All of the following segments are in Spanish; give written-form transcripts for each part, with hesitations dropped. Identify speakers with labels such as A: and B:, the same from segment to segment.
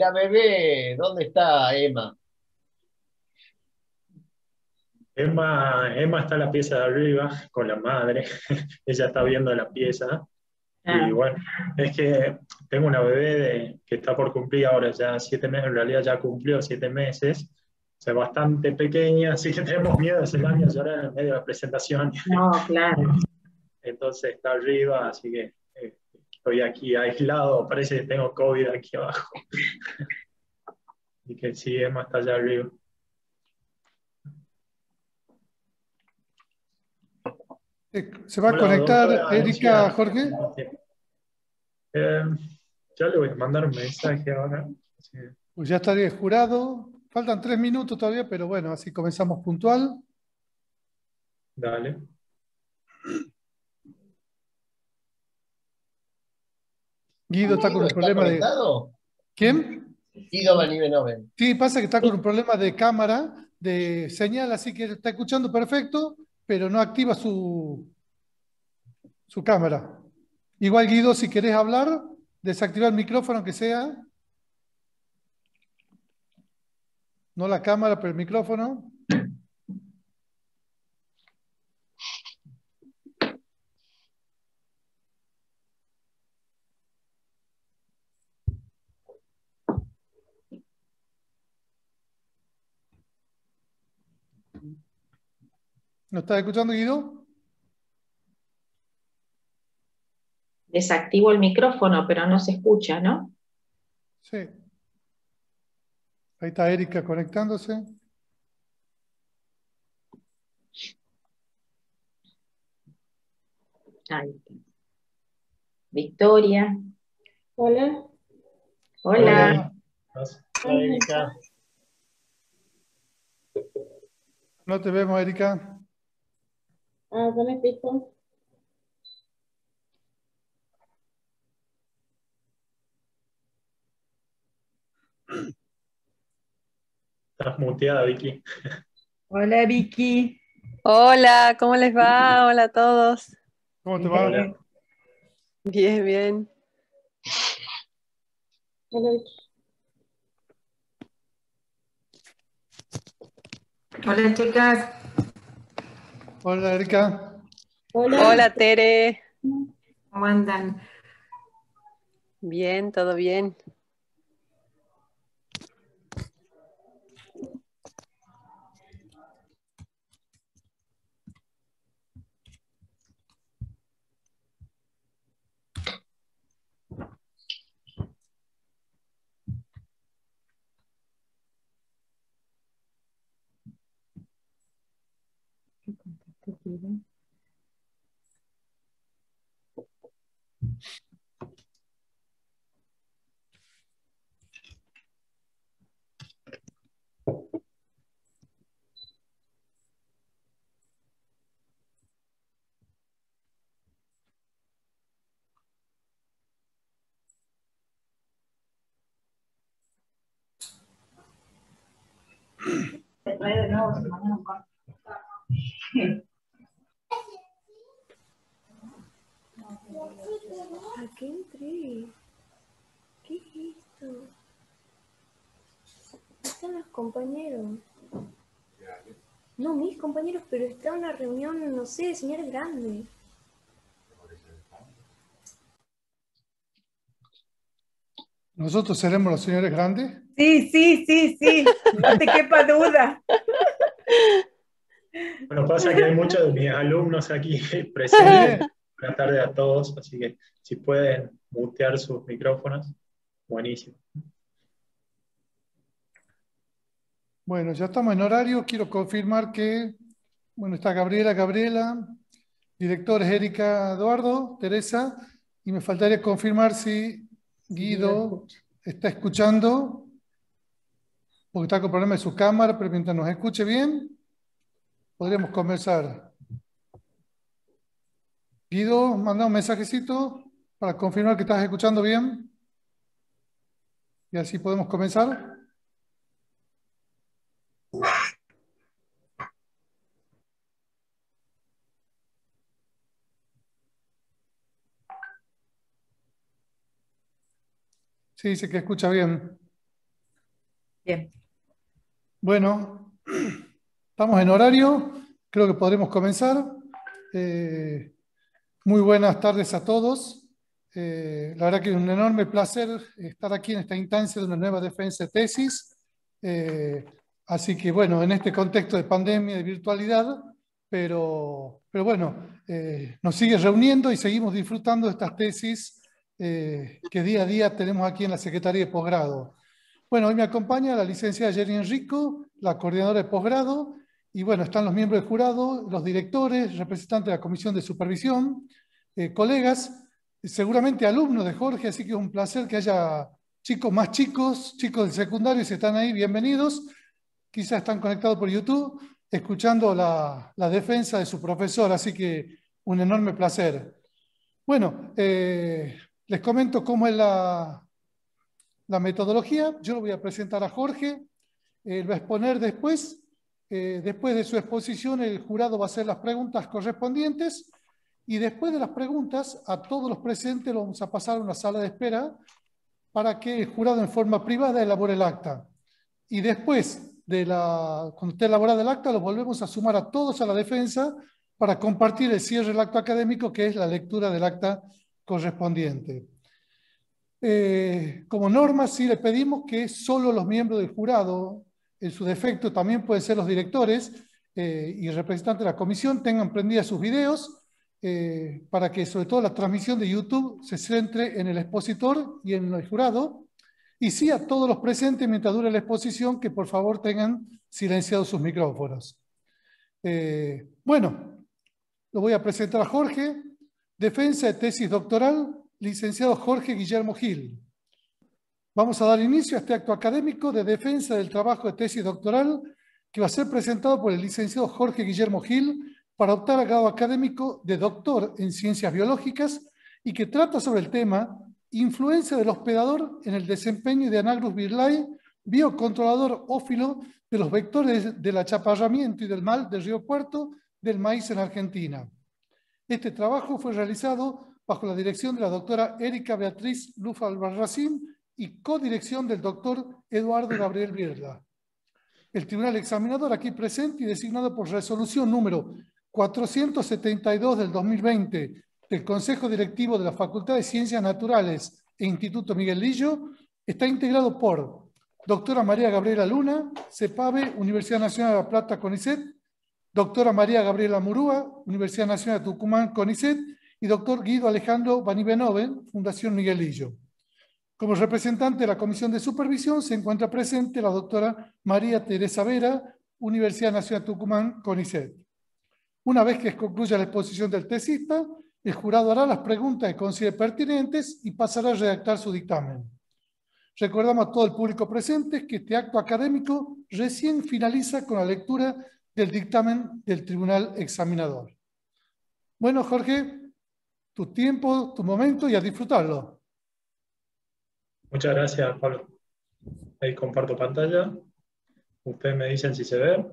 A: la bebé, ¿dónde está Emma?
B: Emma está en la pieza de arriba con la madre. Ella está viendo la pieza. Y
C: Ah,
B: bueno, es que tengo una bebé que está por cumplir ahora ya 7 meses, en realidad ya cumplió 7 meses. O sea, bastante pequeña, así que tenemos miedo de hacer años llorar en medio de la presentación.
C: no, claro.
B: Entonces está arriba, así que estoy aquí aislado. Parece que tengo COVID aquí abajo. Y que sí, Emma está allá arriba.
D: ¿Se va a
B: Hola,
D: conectar
B: doctora
D: Erika,
B: Lucía.
D: Jorge?
B: Eh, ya le voy a mandar un mensaje ahora. Sí,
D: Pues ya estaría jurado. Faltan 3 minutos todavía, pero bueno, así comenzamos puntual.
B: dale.
D: Guido está con
A: ¿Guido
D: un
A: está
D: problema de...
A: conectado?
D: ¿Quién?
A: Guido Van Benoven.
D: Sí, pasa que está con un problema de cámara, de señal, así que está escuchando perfecto, pero no activa su cámara. Igual, Guido, si querés hablar, desactiva el micrófono, aunque sea, no la cámara, pero el micrófono. ¿No estás escuchando, Guido?
C: Desactivo el micrófono, pero no se escucha, ¿no?
D: Sí. Ahí está Erika conectándose.
C: Ahí está. Victoria.
E: Hola.
C: Hola.
D: Hola.
A: Hola, Erika.
D: No te vemos, Erika.
E: Ah, dame pico.
B: Estás muteada, Vicky.
F: Hola Vicky.
G: Hola, ¿cómo les va? Hola a todos.
D: ¿Cómo te va?
B: Hola.
G: Bien, bien.
E: Hola.
F: Hola chicas.
D: Hola, Erika.
E: Hola.
G: Hola, Tere.
F: ¿Cómo andan?
G: Bien, todo bien.
F: Te trae de nuevo, si mañana un corte.
E: ¿A qué entré? ¿Qué es esto? Están los compañeros. No, mis compañeros, pero está una reunión, no sé, de señores grandes.
D: ¿Nosotros seremos los señores grandes?
F: Sí, sí, sí, sí. No te quepa duda.
B: Bueno, pasa que hay muchos de mis alumnos aquí presentes.
D: Sí.
B: Buenas tardes a todos, así que si pueden mutear sus micrófonos, buenísimo.
D: Bueno, ya estamos en horario. Quiero confirmar que, bueno, está Gabriela, directores Erika, Eduardo, Teresa, y me faltaría confirmar si Guido está escuchando, porque está con problemas de su cámara, pero mientras nos escuche bien, podríamos comenzar. Guido, manda un mensajecito para confirmar que estás escuchando bien, y así podemos comenzar. Sí, dice que escucha bien.
H: Bien.
D: Bueno, estamos en horario, creo que podremos comenzar. Muy buenas tardes a todos. La verdad que es un enorme placer estar aquí en esta instancia de una nueva defensa de tesis. Así que bueno, en este contexto de pandemia, de virtualidad, pero bueno, nos sigue reuniendo y seguimos disfrutando de estas tesis que día a día tenemos aquí en la Secretaría de Posgrado. Bueno, hoy me acompaña la licenciada Jenny Enrico, la coordinadora de posgrado, y bueno, están los miembros del jurado, los directores, representantes de la comisión de supervisión, colegas, seguramente alumnos de Jorge, así que es un placer que haya chicos del secundario, si están ahí, bienvenidos. Quizás están conectados por YouTube, escuchando la defensa de su profesor, así que un enorme placer. Bueno, les comento cómo es la metodología. Yo lo voy a presentar a Jorge, él va a exponer después. Después de su exposición, el jurado va a hacer las preguntas correspondientes y después de las preguntas, a todos los presentes los vamos a pasar a una sala de espera para que el jurado en forma privada elabore el acta. Y después, cuando esté elaborada el acta, los volvemos a sumar a todos a la defensa para compartir el cierre del acto académico, que es la lectura del acta correspondiente. Como norma, sí le pedimos que solo los miembros del jurado, en su defecto también pueden ser los directores y representantes de la comisión, tengan prendidas sus videos para que sobre todo la transmisión de YouTube se centre en el expositor y en el jurado. Y sí a todos los presentes mientras dure la exposición que por favor tengan silenciados sus micrófonos. Bueno, lo voy a presentar a Jorge. Defensa de tesis doctoral, licenciado Jorge Guillermo Gil. Vamos a dar inicio a este acto académico de defensa del trabajo de tesis doctoral que va a ser presentado por el licenciado Jorge Guillermo Gil para optar al grado académico de doctor en ciencias biológicas y que trata sobre el tema influencia del hospedador en el desempeño de Anagrus birlae, biocontrolador ófilo de los vectores del achaparramiento y del mal del río Puerto del maíz en Argentina. Este trabajo fue realizado bajo la dirección de la doctora Erika Beatriz Lufa Albarracín y codirección del doctor Eduardo Gabriel Birla. El tribunal examinador aquí presente y designado por resolución número 472 del 2020 del Consejo Directivo de la Facultad de Ciencias Naturales e Instituto Miguel Lillo está integrado por doctora María Gabriela Luna, CEPAVE, Universidad Nacional de La Plata, CONICET, doctora María Gabriela Murúa, Universidad Nacional de Tucumán, CONICET, y doctor Guido Alejandro Vanibenoven, Fundación Miguel Lillo. Como representante de la Comisión de Supervisión se encuentra presente la doctora María Teresa Vera, Universidad Nacional de Tucumán, CONICET. Una vez que concluya la exposición del tesista, el jurado hará las preguntas que considere pertinentes y pasará a redactar su dictamen. Recordamos a todo el público presente que este acto académico recién finaliza con la lectura del dictamen del tribunal examinador. Bueno, Jorge, tu tiempo, tu momento y a disfrutarlo.
B: Muchas gracias, Pablo. Ahí comparto pantalla. Ustedes me dicen si se ve.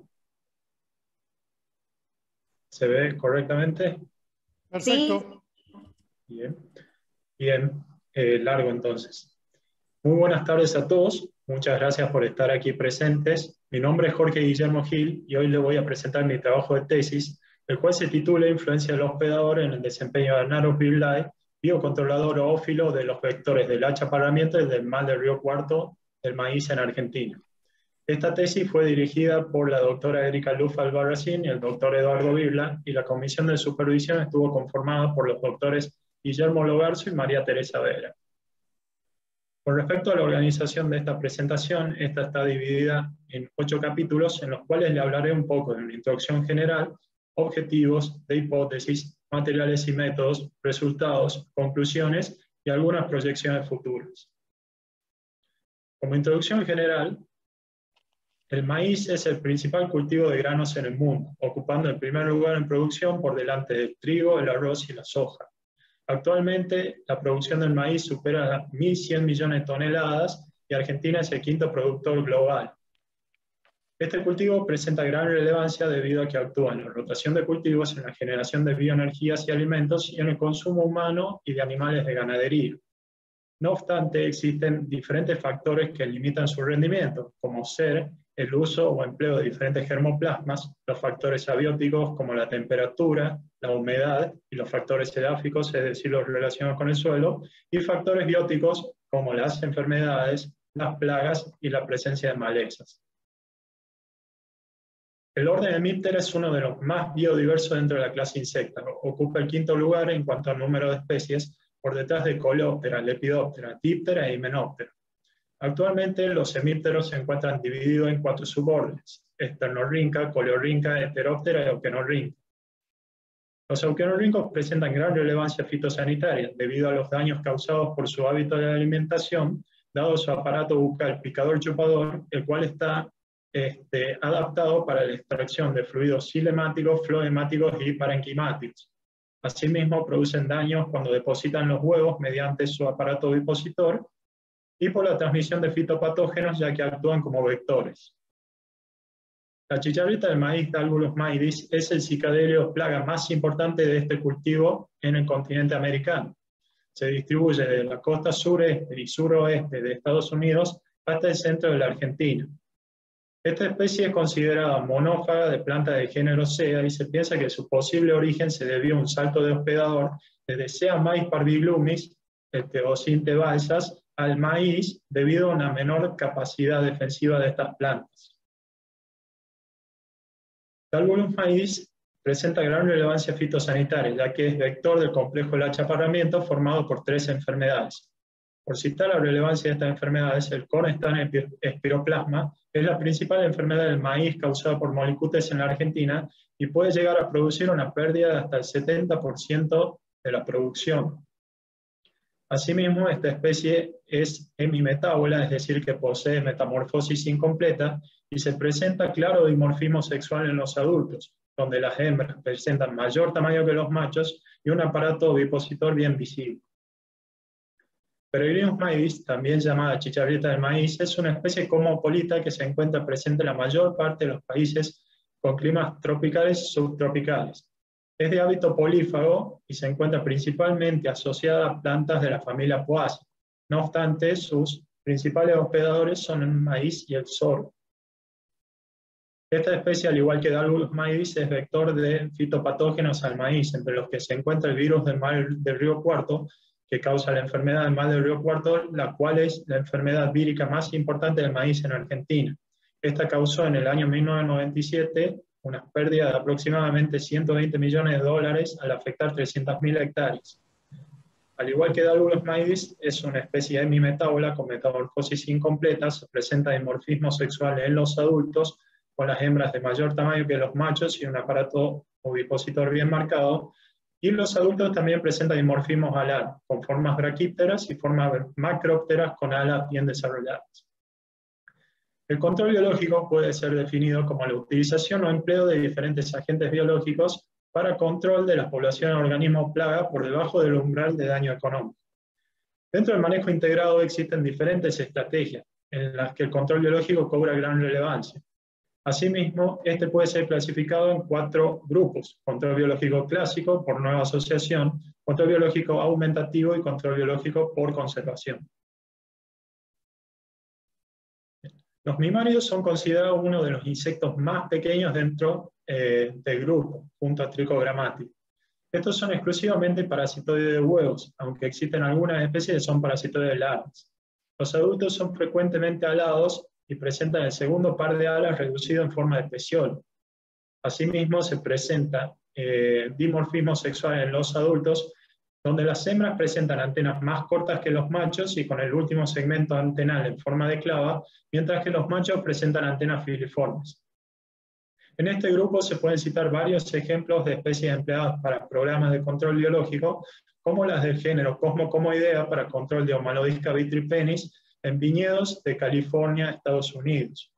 B: ¿Se ve correctamente?
D: Perfecto.
B: Bien. Bien. Largo entonces. Muy buenas tardes a todos. Muchas gracias por estar aquí presentes. Mi nombre es Jorge Guillermo Gil y hoy les voy a presentar mi trabajo de tesis, el cual se titula Influencia del hospedador en el desempeño de Anagrus birlae, biocontrolador ófilo de los vectores del achaparramiento y del mal del río Cuarto del maíz en Argentina. Esta tesis fue dirigida por la doctora Erika Lufa Albarracín y el doctor Eduardo Birla, y la comisión de supervisión estuvo conformada por los doctores Guillermo Logarzo y María Teresa Vera. Con respecto a la organización de esta presentación, esta está dividida en 8 capítulos en los cuales le hablaré un poco de una introducción general, objetivos, de hipótesis, materiales y métodos, resultados, conclusiones y algunas proyecciones futuras. Como introducción general, el maíz es el principal cultivo de granos en el mundo, ocupando el primer lugar en producción por delante del trigo, el arroz y la soja. Actualmente, la producción del maíz supera las 1.100 millones de toneladas y Argentina es el quinto productor global. Este cultivo presenta gran relevancia debido a que actúa en la rotación de cultivos, en la generación de bioenergías y alimentos y en el consumo humano y de animales de ganadería. No obstante, existen diferentes factores que limitan su rendimiento, como ser el uso o empleo de diferentes germoplasmas, los factores abióticos como la temperatura, la humedad y los factores edáficos, es decir, los relacionados con el suelo, y factores bióticos como las enfermedades, las plagas y la presencia de malezas. El orden Hemiptera es uno de los más biodiversos dentro de la clase insecta. Ocupa el 5º lugar en cuanto al número de especies, por detrás de Coleóptera, Lepidóptera, Díptera e Hymenóptera. Actualmente los hemípteros se encuentran divididos en 4 subórdenes: Esternorrhyncha, Coleorrhyncha, Heteróptera y Auquenorrhyncha. Los auquenorrincos presentan gran relevancia fitosanitaria debido a los daños causados por su hábito de alimentación, dado su aparato bucal picador-chupador, el cual está adaptado para la extracción de fluidos silemáticos, floemáticos y parenquimáticos. Asimismo, producen daños cuando depositan los huevos mediante su aparato ovipositor y por la transmisión de fitopatógenos, ya que actúan como vectores. La chicharrita del maíz, Dálvulus maidis, es el cicadelio plaga más importante de este cultivo en el continente americano. Se distribuye de la costa sureste y suroeste de Estados Unidos hasta el centro de la Argentina. Esta especie es considerada monófaga de planta de género Sea y se piensa que su posible origen se debió a un salto de hospedador desde Sea maíz parviglumis, el Teosinte balsas, al maíz debido a una menor capacidad defensiva de estas plantas. Dálvulus maidis presenta gran relevancia fitosanitaria, ya que es vector del complejo del achaparramiento formado por 3 enfermedades. Por citar la relevancia de estas enfermedades, el Cornstarch espiroplasma es la principal enfermedad del maíz causada por molicutes en la Argentina y puede llegar a producir una pérdida de hasta el 70% de la producción. Asimismo, esta especie es hemimetábola, es decir, que posee metamorfosis incompleta y se presenta claro dimorfismo sexual en los adultos, donde las hembras presentan mayor tamaño que los machos y un aparato ovipositor bien visible. Peregrinus maidis, también llamada chicharrita del maíz, es una especie cosmopolita que se encuentra presente en la mayor parte de los países con climas tropicales y subtropicales. Es de hábito polífago y se encuentra principalmente asociada a plantas de la familia Poaceae. No obstante, sus principales hospedadores son el maíz y el sorgo. Esta especie, al igual que Dálvulus maidis, es vector de fitopatógenos al maíz, entre los que se encuentra el virus del mal del río Cuarto, que causa la enfermedad del mal del río Cuarto, la cual es la enfermedad vírica más importante del maíz en Argentina. Esta causó en el año 1997 una pérdida de aproximadamente $120 millones al afectar 300.000 hectáreas. Al igual que Dálvulus maidis, es una especie hemimetábola con metamorfosis incompleta, se presenta dimorfismo sexual en los adultos, con las hembras de mayor tamaño que los machos y un aparato ovipositor bien marcado, y los adultos también presentan dimorfismos alares, con formas braquípteras y formas macrópteras con alas bien desarrolladas. El control biológico puede ser definido como la utilización o empleo de diferentes agentes biológicos para control de la población de organismos plaga por debajo del umbral de daño económico. Dentro del manejo integrado existen diferentes estrategias en las que el control biológico cobra gran relevancia. Asimismo, este puede ser clasificado en 4 grupos: control biológico clásico por nueva asociación, control biológico aumentativo y control biológico por conservación. Los mimáridos son considerados uno de los insectos más pequeños dentro del grupo, junto a Trichogrammatica. Estos son exclusivamente parasitoides de huevos, aunque existen algunas especies que son parasitoides de larvas. Los adultos son frecuentemente alados y presentan el segundo par de alas reducido en forma de peciolo. Asimismo, se presenta dimorfismo sexual en los adultos, donde las hembras presentan antenas más cortas que los machos y con el último segmento antenal en forma de clava, mientras que los machos presentan antenas filiformes. En este grupo se pueden citar varios ejemplos de especies empleadas para programas de control biológico, como las del género Cosmocomoidea para control de Homalodisca vitripenis en viñedos de California, Estados Unidos.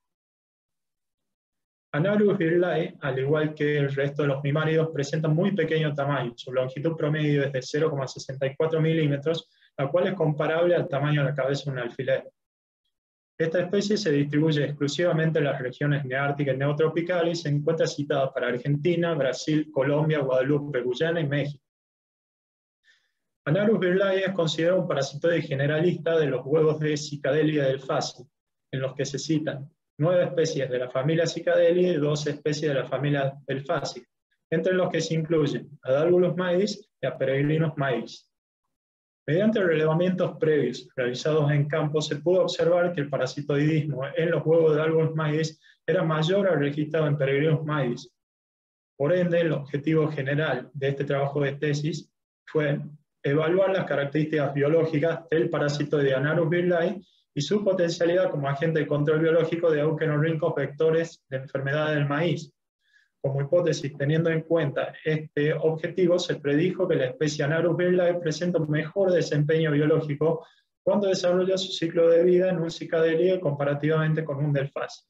B: Anaurus virlae, al igual que el resto de los mimáridos, presenta muy pequeño tamaño. Su longitud promedio es de 0,64 milímetros, la cual es comparable al tamaño de la cabeza de un alfiler. Esta especie se distribuye exclusivamente en las regiones neárticas y neotropicales y se encuentra citada para Argentina, Brasil, Colombia, Guadalupe, Guyana y México. Anarus birlae es considerado un parasitoide generalista de los huevos de Cicadelia delphasi, en los que se citan 9 especies de la familia Cicadelia y 2 especies de la familia delphasi, entre los que se incluyen a Dálgulus maedis y a Peregrinus maedis. Mediante relevamientos previos realizados en campo, se pudo observar que el parasitoidismo en los huevos de Dálgulus maedis era mayor al registrado en Peregrinus maedis. Por ende, el objetivo general de este trabajo de tesis fue evaluar las características biológicas del parasitoide Anarus birlae y su potencialidad como agente de control biológico de auquenorrincos vectores de enfermedades del maíz. Como hipótesis, teniendo en cuenta este objetivo, se predijo que la especie Anarus birlae presenta un mejor desempeño biológico cuando desarrolla su ciclo de vida en un cicadelia comparativamente con un delphasi.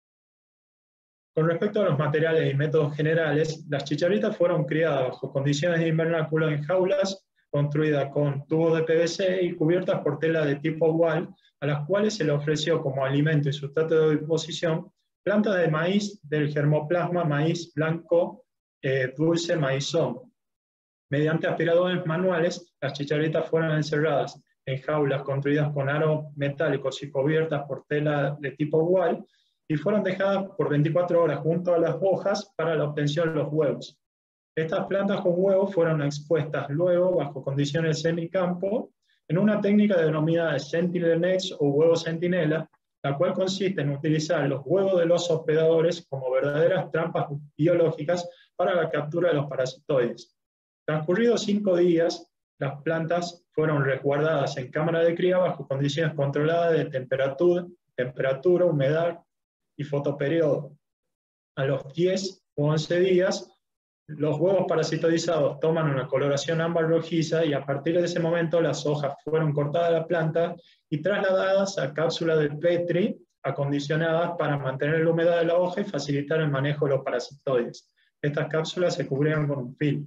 B: Con respecto a los materiales y métodos generales, las chicharritas fueron criadas bajo condiciones de invernáculo en jaulas construidas con tubos de PVC y cubiertas por tela de tipo wall, a las cuales se le ofreció como alimento y sustrato de disposición plantas de maíz del germoplasma maíz blanco dulce maizón. Mediante aspiradores manuales, las chicharritas fueron encerradas en jaulas construidas con aros metálicos y cubiertas por tela de tipo wall, y fueron dejadas por 24 horas junto a las hojas para la obtención de los huevos. Estas plantas con huevos fueron expuestas luego bajo condiciones semicampo en una técnica denominada Sentinel Nets o huevo centinela, la cual consiste en utilizar los huevos de los hospedadores como verdaderas trampas biológicas para la captura de los parasitoides. Transcurridos 5 días, las plantas fueron resguardadas en cámara de cría bajo condiciones controladas de temperatura, humedad y fotoperiodo. A los 10 o 11 días, los huevos parasitoidizados toman una coloración ámbar rojiza y a partir de ese momento las hojas fueron cortadas de la planta y trasladadas a cápsulas de Petri acondicionadas para mantener la humedad de la hoja y facilitar el manejo de los parasitoides. Estas cápsulas se cubrieron con un film.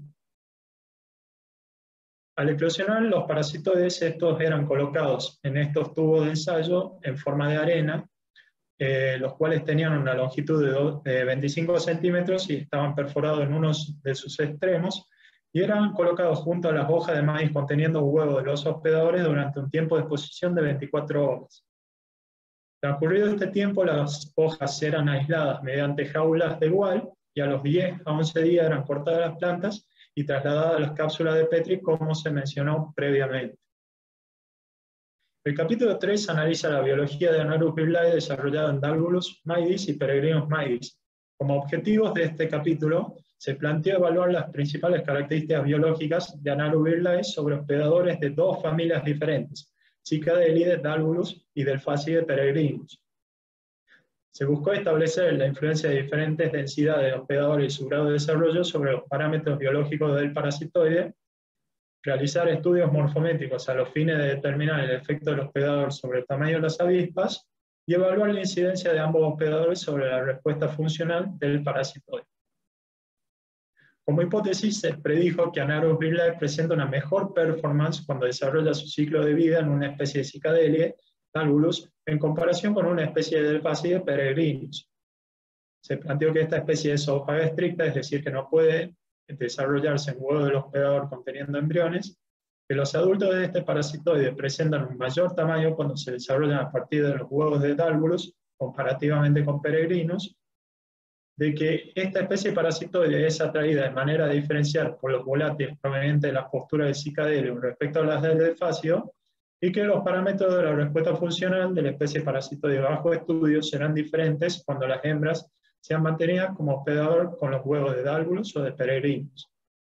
B: Al eclosionar los parasitoides, estos eran colocados en estos tubos de ensayo en forma de arena, los cuales tenían una longitud de 25 centímetros y estaban perforados en uno de sus extremos, y eran colocados junto a las hojas de maíz conteniendo huevos de los hospedadores durante un tiempo de exposición de 24 horas. Transcurrido este tiempo, las hojas eran aisladas mediante jaulas de wall, y a los 10 a 11 días eran cortadas las plantas y trasladadas a las cápsulas de Petri, como se mencionó previamente. El capítulo 3 analiza la biología de Anarus birlae desarrollada en Dálgulus maedis y Peregrinus maedis. Como objetivos de este capítulo, se planteó evaluar las principales características biológicas de Anarus birlae sobre hospedadores de 2 familias diferentes, Cicadelidae, Dálgulus y Delphasi, Peregrinus. Se buscó establecer la influencia de diferentes densidades de hospedadores y su grado de desarrollo sobre los parámetros biológicos del parasitoide, realizar estudios morfométricos a los fines de determinar el efecto del hospedador sobre el tamaño de las avispas y evaluar la incidencia de ambos hospedadores sobre la respuesta funcional del parasitoide. Como hipótesis, se predijo que Anarus birlae presenta una mejor performance cuando desarrolla su ciclo de vida en una especie de Cicadelia, Dálgulus, en comparación con una especie de Delphasi, Peregrinus. Se planteó que esta especie es zoófaga estricta, es decir, que no puede desarrollarse en huevos del hospedador conteniendo embriones, que los adultos de este parasitoide presentan un mayor tamaño cuando se desarrollan a partir de los huevos de Dálgulus, comparativamente con Peregrinus, de que esta especie parasitoide es atraída de manera diferencial por los volátiles provenientes de las posturas de Cicadelium respecto a las del Delphasio, y que los parámetros de la respuesta funcional de la especie parasitoide bajo estudio serán diferentes cuando las hembras sean mantenidas como hospedador con los huevos de Dálgulus o de Peregrinus.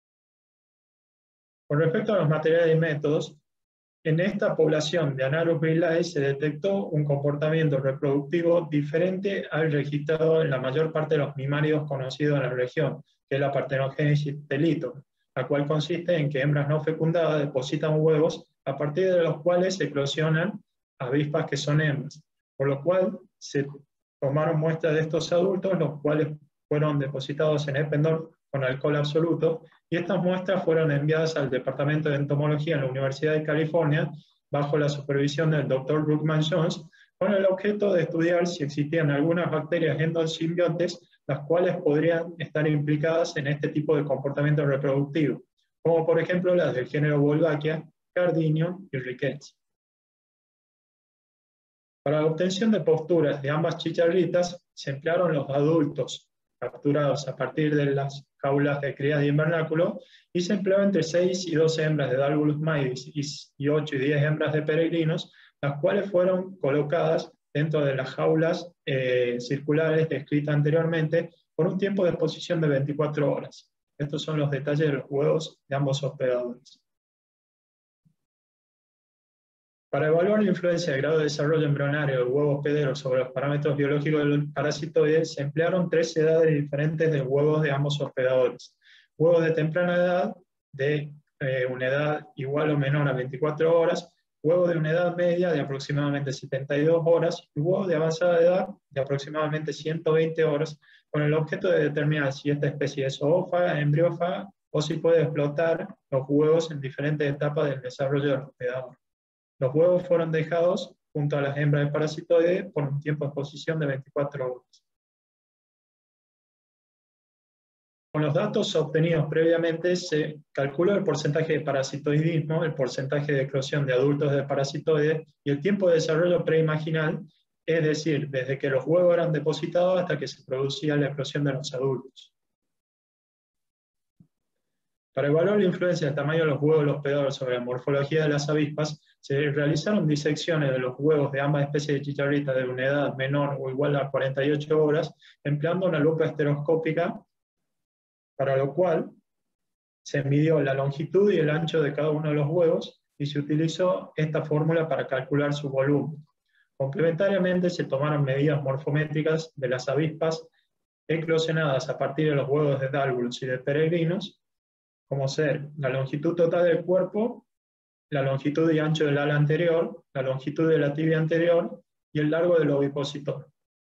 B: Con respecto a los materiales y métodos, en esta población de Anarus birlae se detectó un comportamiento reproductivo diferente al registrado en la mayor parte de los mimáridos conocidos en la región, que es la partenogénesis telito, la cual consiste en que hembras no fecundadas depositan huevos a partir de los cuales se eclosionan avispas que son hembras, por lo cual se tomaron muestras de estos adultos, los cuales fueron depositados en Eppendorf con alcohol absoluto, y estas muestras fueron enviadas al Departamento de Entomología en la Universidad de California, bajo la supervisión del Dr. Brookman Jones, con el objeto de estudiar si existían algunas bacterias endosimbiontes, las cuales podrían estar implicadas en este tipo de comportamiento reproductivo. como por ejemplo las del género Wolbachia, Gardinium y Ricketts. Para la obtención de posturas de ambas chicharritas se emplearon los adultos capturados a partir de las jaulas de crías de invernáculo y se empleó entre 6 y 12 hembras de Dalgulus maedis y 8 y 10 hembras de peregrinos, las cuales fueron colocadas dentro de las jaulas circulares descritas anteriormente por un tiempo de exposición de 24 horas. Estos son los detalles de los huevos de ambos hospedadores. Para evaluar la influencia del grado de desarrollo embrionario del huevo hospedero sobre los parámetros biológicos del parasitoide, se emplearon 3 edades diferentes de huevos de ambos hospedadores. Huevos de temprana edad, de una edad igual o menor a 24 horas, huevos de una edad media de aproximadamente 72 horas y huevos de avanzada edad de aproximadamente 120 horas, con el objeto de determinar si esta especie es zoófaga, embriófaga o si puede explotar los huevos en diferentes etapas del desarrollo del hospedador. Los huevos fueron dejados junto a las hembras del parasitoide por un tiempo de exposición de 24 horas. Con los datos obtenidos previamente se calculó el porcentaje de parasitoidismo, el porcentaje de eclosión de adultos del parasitoide y el tiempo de desarrollo preimaginal, es decir, desde que los huevos eran depositados hasta que se producía la eclosión de los adultos. Para evaluar la influencia del tamaño de los huevos del hospedador sobre la morfología de las avispas, se realizaron disecciones de los huevos de ambas especies de chicharrita de una edad menor o igual a 48 horas, empleando una lupa estereoscópica, para lo cual se midió la longitud y el ancho de cada uno de los huevos y se utilizó esta fórmula para calcular su volumen. Complementariamente se tomaron medidas morfométricas de las avispas eclosionadas a partir de los huevos de Dalgulus y de peregrinos, como ser la longitud total del cuerpo, la longitud y ancho del ala anterior, la longitud de la tibia anterior y el largo del ovipositor.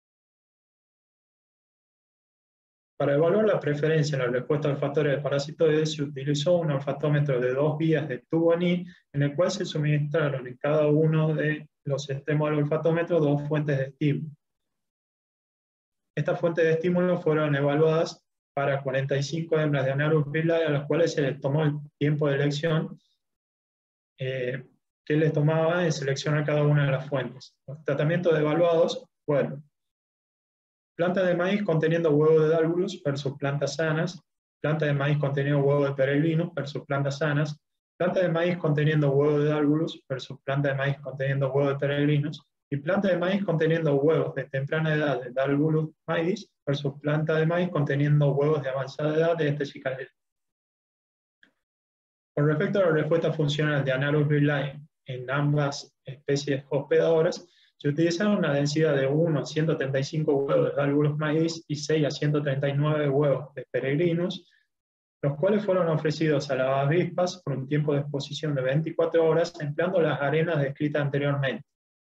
B: Para evaluar la preferencia en la respuesta olfatoria del parasitoide se utilizó un olfatómetro de 2 vías de tubo anís, en el cual se suministraron en cada uno de los extremos del olfatómetro 2 fuentes de estímulo. Estas fuentes de estímulo fueron evaluadas para 45 hembras de Anarus pilae, a las cuales se les tomó el tiempo de elección que les tomaba en seleccionar cada una de las fuentes. Los tratamientos evaluados fueron planta de maíz conteniendo huevo de Dalgulus versus plantas sanas, planta de maíz conteniendo huevo de peregrinus versus plantas sanas, planta de maíz conteniendo huevo de Dalgulus versus planta de maíz conteniendo huevo de peregrinus, y planta de maíz conteniendo huevos de temprana edad de Dalgulus maedis versus planta de maíz conteniendo huevos de avanzada edad de este cicalera. Con respecto a la respuesta funcional de Anarus pilae en ambas especies hospedadoras, se utilizaron una densidad de 1 a 135 huevos de Dalgulus maedis y 6 a 139 huevos de peregrinus, los cuales fueron ofrecidos a las avispas por un tiempo de exposición de 24 horas empleando las arenas descritas anteriormente.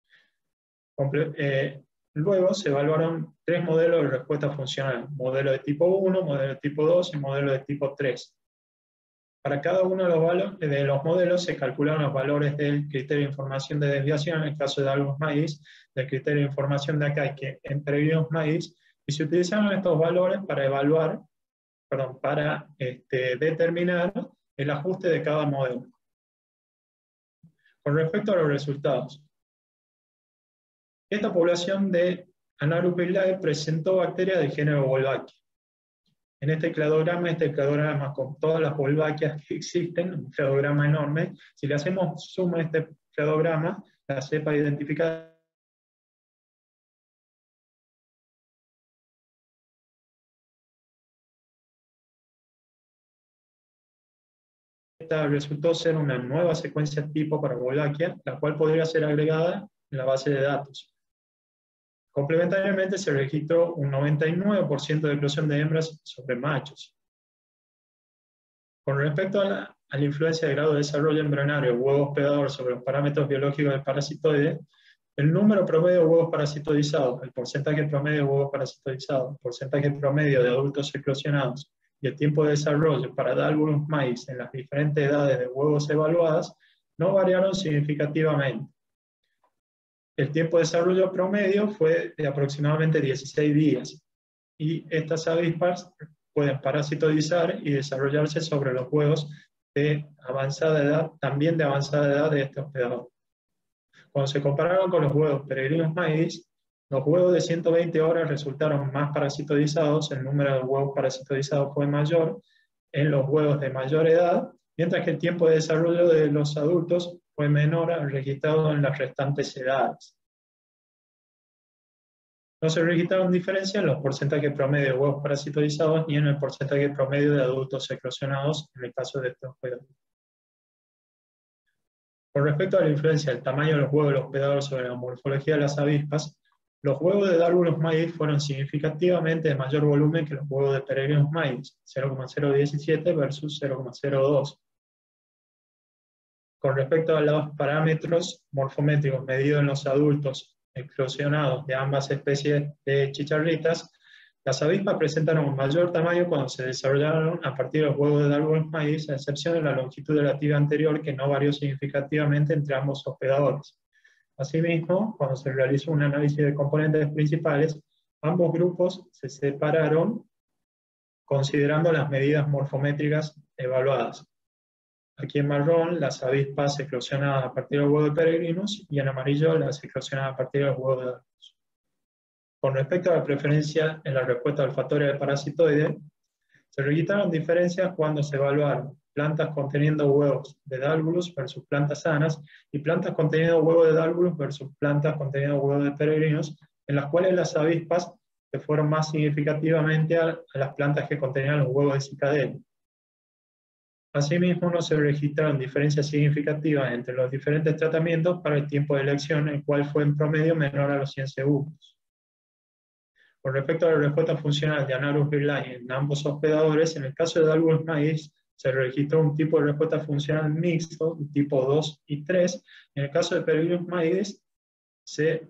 B: Luego se evaluaron 3 modelos de respuesta funcional: modelo de tipo 1, modelo de tipo 2 y modelo de tipo 3. Para cada uno de los modelos se calcularon los valores del criterio de información de desviación, en el caso de Dalgulus maedis, del criterio de información de acá, que en peregrinus maedis, y se utilizaron estos valores para evaluar, para determinar el ajuste de cada modelo. Con respecto a los resultados, esta población de Anarus pilae presentó bacterias del género Wolbachia. En este cladograma con todas las Wolbachias que existen, un cladograma enorme, si le hacemos zoom a este cladograma, la cepa identificada resultó ser una nueva secuencia tipo para Wolbachia, la cual podría ser agregada en la base de datos. Complementariamente se registró un 99% de eclosión de hembras sobre machos. Con respecto a la influencia del grado de desarrollo embrionario del huevo hospedador sobre los parámetros biológicos del parasitoide, el número promedio de huevos parasitoidizados, el porcentaje promedio de huevos parasitoidizados, el porcentaje promedio de adultos eclosionados y el tiempo de desarrollo para Dalgulus maedis en las diferentes edades de huevos evaluadas no variaron significativamente. El tiempo de desarrollo promedio fue de aproximadamente 16 días, y estas avispas pueden parasitoidizar y desarrollarse sobre los huevos de avanzada edad, también de avanzada edad de este hospedador. Cuando se compararon con los huevos peregrinos maíz, los huevos de 120 horas resultaron más parasitoidizados, el número de huevos parasitoidizados fue mayor en los huevos de mayor edad, mientras que el tiempo de desarrollo de los adultos fue menor al registrado en las restantes edades. No se registraron diferencias en los porcentajes promedio de huevos parasitoidizados ni en el porcentaje promedio de adultos eclosionados en el caso de estos hospedadores. Con respecto a la influencia del tamaño de los huevos del hospedador sobre la morfología de las avispas, los huevos de Dálvulos maíz fueron significativamente de mayor volumen que los huevos de peregrinos maíz, 0,017 versus 0,02. Con respecto a los parámetros morfométricos medidos en los adultos eclosionados de ambas especies de chicharritas, las avispas presentaron un mayor tamaño cuando se desarrollaron a partir de los huevos de Dálvulos maíz, a excepción de la longitud de la tibia anterior, que no varió significativamente entre ambos hospedadores. Asimismo, cuando se realizó un análisis de componentes principales, ambos grupos se separaron considerando las medidas morfométricas evaluadas. Aquí en marrón, las avispas eclosionadas a partir de los huevos de peregrinos, y en amarillo, las eclosionadas a partir de los huevos de Dálvulos. Con respecto a la preferencia en la respuesta olfatoria del parasitoide, se registraron diferencias cuando se evaluaron plantas conteniendo huevos de Dálvulos versus plantas sanas, y plantas conteniendo huevos de Dálvulos versus plantas conteniendo huevos de peregrinos, en las cuales las avispas se fueron más significativamente a las plantas que contenían los huevos de cicadelio. Asimismo, no se registraron diferencias significativas entre los diferentes tratamientos para el tiempo de elección, el cual fue en promedio menor a los 100 segundos. Con respecto a la respuesta funcional de Anarus birlae en ambos hospedadores, en el caso de Dálvulos maíz se registró un tipo de respuesta funcional mixto, tipo 2 y 3. En el caso de peregrinos maíz se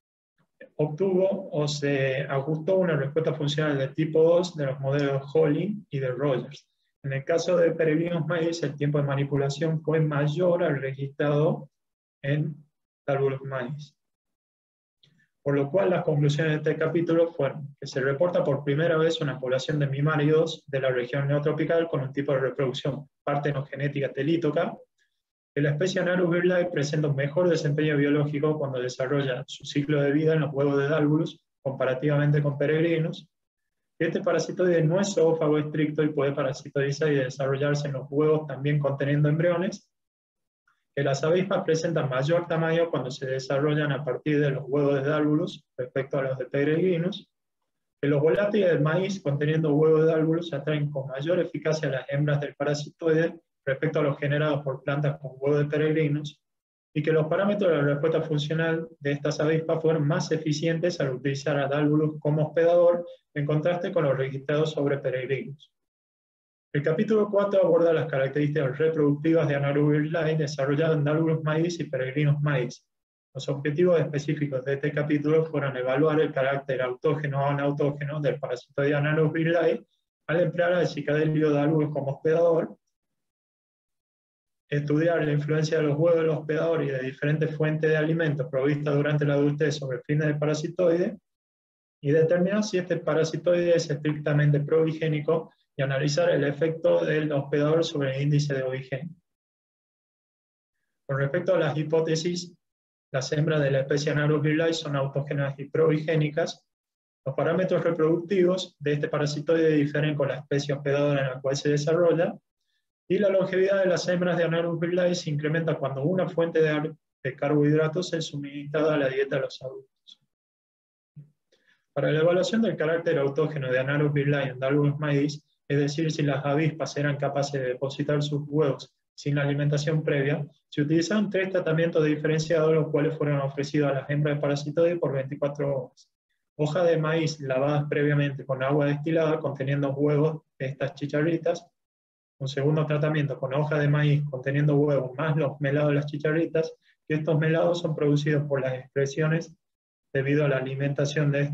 B: obtuvo o se ajustó una respuesta funcional de tipo 2 de los modelos Holling y de Rogers. En el caso de peregrinos maíz, el tiempo de manipulación fue mayor al registrado en Dálvulos maíz. Por lo cual, las conclusiones de este capítulo fueron que se reporta por primera vez una población de mimáridos de la región neotropical con un tipo de reproducción partenogenética telítoca, que la especie Anarus birlae presenta un mejor desempeño biológico cuando desarrolla su ciclo de vida en los huevos de Dálvulos, comparativamente con peregrinos, que este parasitoide no es zoófago estricto y puede parasitoizar y desarrollarse en los huevos también conteniendo embriones, que las avispas presentan mayor tamaño cuando se desarrollan a partir de los huevos de Dálvulos respecto a los de peregrinos, que los volátiles del maíz conteniendo huevos de Dálvulos atraen con mayor eficacia a las hembras del parasitoide respecto a los generados por plantas con huevos de peregrinos, y que los parámetros de la respuesta funcional de estas avispas fueron más eficientes al utilizar a Dálvulos como hospedador en contraste con los registrados sobre peregrinos. El capítulo 4 aborda las características reproductivas de Anarus birlae desarrolladas en Dálvulos maíz y peregrinos maíz. Los objetivos específicos de este capítulo fueron evaluar el carácter autógeno o anautógeno del parasitoide Anarus birlae al emplear al cicadelio Dálvulos como hospedador, estudiar la influencia de los huevos del hospedador y de diferentes fuentes de alimentos provistas durante la adultez sobre el fines del parasitoide, y determinar si este parasitoide es estrictamente provigénico y analizar el efecto del hospedador sobre el índice de ovigenia. Con respecto a las hipótesis, las hembras de la especie Anarus birlae son autógenas y provigénicas. Los parámetros reproductivos de este parasitoide difieren con la especie hospedadora en la cual se desarrolla, y la longevidad de las hembras de Anarus birlae se incrementa cuando una fuente de carbohidratos es suministrada a la dieta de los adultos. Para la evaluación del carácter autógeno de Anarus birlae en Dálvulos maíz, es decir, si las avispas eran capaces de depositar sus huevos sin la alimentación previa, se utilizaron 3 tratamientos diferenciados, los cuales fueron ofrecidos a las hembras de parasitoide por 24 horas. Hoja de maíz lavadas previamente con agua destilada conteniendo huevos de estas chicharritas. Un segundo tratamiento con hoja de maíz conteniendo huevos más los melados de las chicharritas, que estos melados son producidos por las excreciones debido a la alimentación de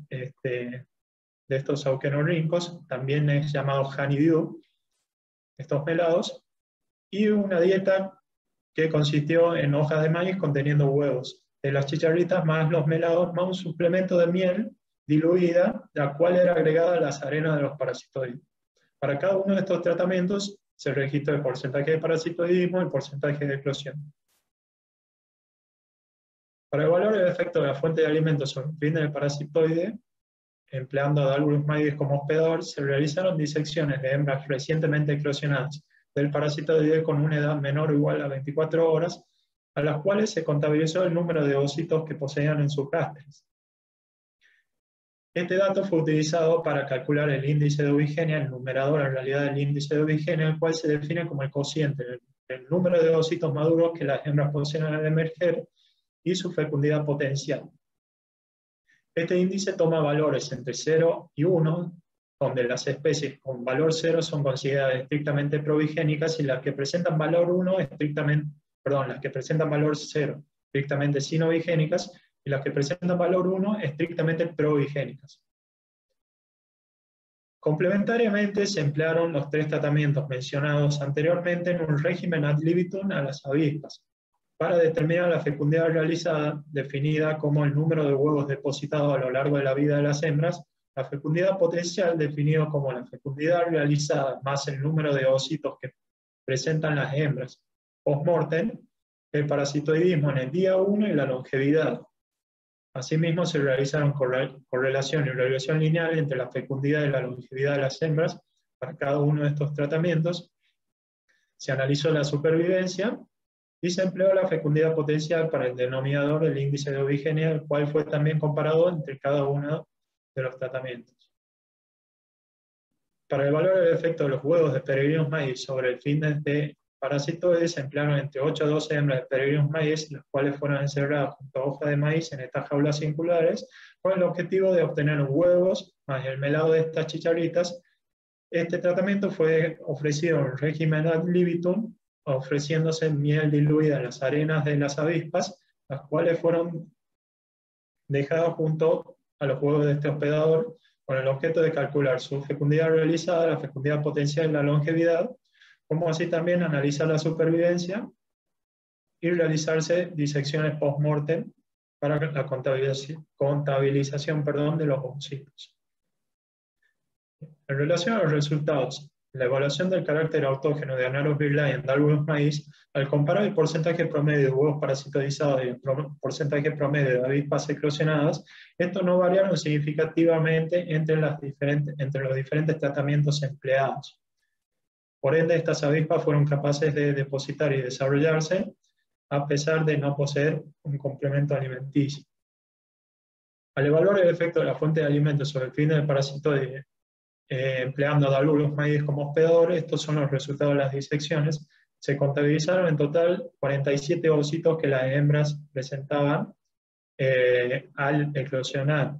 B: estos auquenorrincos, también es llamado honeydew, estos melados, y una dieta que consistió en hojas de maíz conteniendo huevos de las chicharritas más los melados, más un suplemento de miel diluida, la cual era agregada a las arenas de los parasitoides. Para cada uno de estos tratamientos se registró el porcentaje de parasitoidismo y el porcentaje de eclosión. Para evaluar el efecto de la fuente de alimentos sobre el fin del parasitoide, empleando a Dalbergus maidis como hospedador, se realizaron disecciones de hembras recientemente eclosionadas del parasitoide con una edad menor o igual a 24 horas, a las cuales se contabilizó el número de ovocitos que poseían en sus cáscaras. Este dato fue utilizado para calcular el índice de ovigenia, el numerador en realidad del índice de ovigenia, el cual se define como el cociente, el número de ovocitos maduros que las hembras poseen al emerger y su fecundidad potencial. Este índice toma valores entre 0 y 1, donde las especies con valor 0 son consideradas estrictamente provigénicas y las que presentan valor 1 las que presentan valor 0 estrictamente sinovigénicas y las que presentan valor 1 estrictamente provigénicas. Complementariamente se emplearon los 3 tratamientos mencionados anteriormente en un régimen ad libitum a las avispas, para determinar la fecundidad realizada, definida como el número de huevos depositados a lo largo de la vida de las hembras, la fecundidad potencial, definido como la fecundidad realizada más el número de ovocitos que presentan las hembras post-mortem, el parasitoidismo en el día 1 y la longevidad. Asimismo, se realizaron correlación y regresión lineal entre la fecundidad y la longevidad de las hembras para cada uno de estos tratamientos. Se analizó la supervivencia y se empleó la fecundidad potencial para el denominador del índice de ovigenia, el cual fue también comparado entre cada uno de los tratamientos. Para evaluar el efecto de los huevos de Peregrinus maidis sobre el fitness de parasitoides, se emplearon entre 8 a 12 hembras de Peregrinus maidis, las cuales fueron encerradas junto a hojas de maíz en estas jaulas circulares, con el objetivo de obtener huevos más el melado de estas chicharritas. Este tratamiento fue ofrecido en régimen ad libitum, ofreciéndose miel diluida en las arenas de las avispas, las cuales fueron dejadas junto a los huevos de este hospedador, con el objeto de calcular su fecundidad realizada, la fecundidad potencial y la longevidad, como así también analizar la supervivencia y realizarse disecciones post-mortem para la contabilización de los ovocitos. En relación a los resultados, la evaluación del carácter autógeno de Anarus birlae en Dalbergus maidis, al comparar el porcentaje promedio de huevos parasitoidizados y el porcentaje promedio de avispas eclosionadas, estos no variaron significativamente entre los diferentes tratamientos empleados. Por ende, estas avispas fueron capaces de depositar y desarrollarse, a pesar de no poseer un complemento alimenticio. Al evaluar el efecto de la fuente de alimentos sobre el fin del parasitoide, empleando a Dalbergus maidis como hospedador, estos son los resultados de las disecciones. Se contabilizaron en total 47 ovocitos que las hembras presentaban al eclosionar.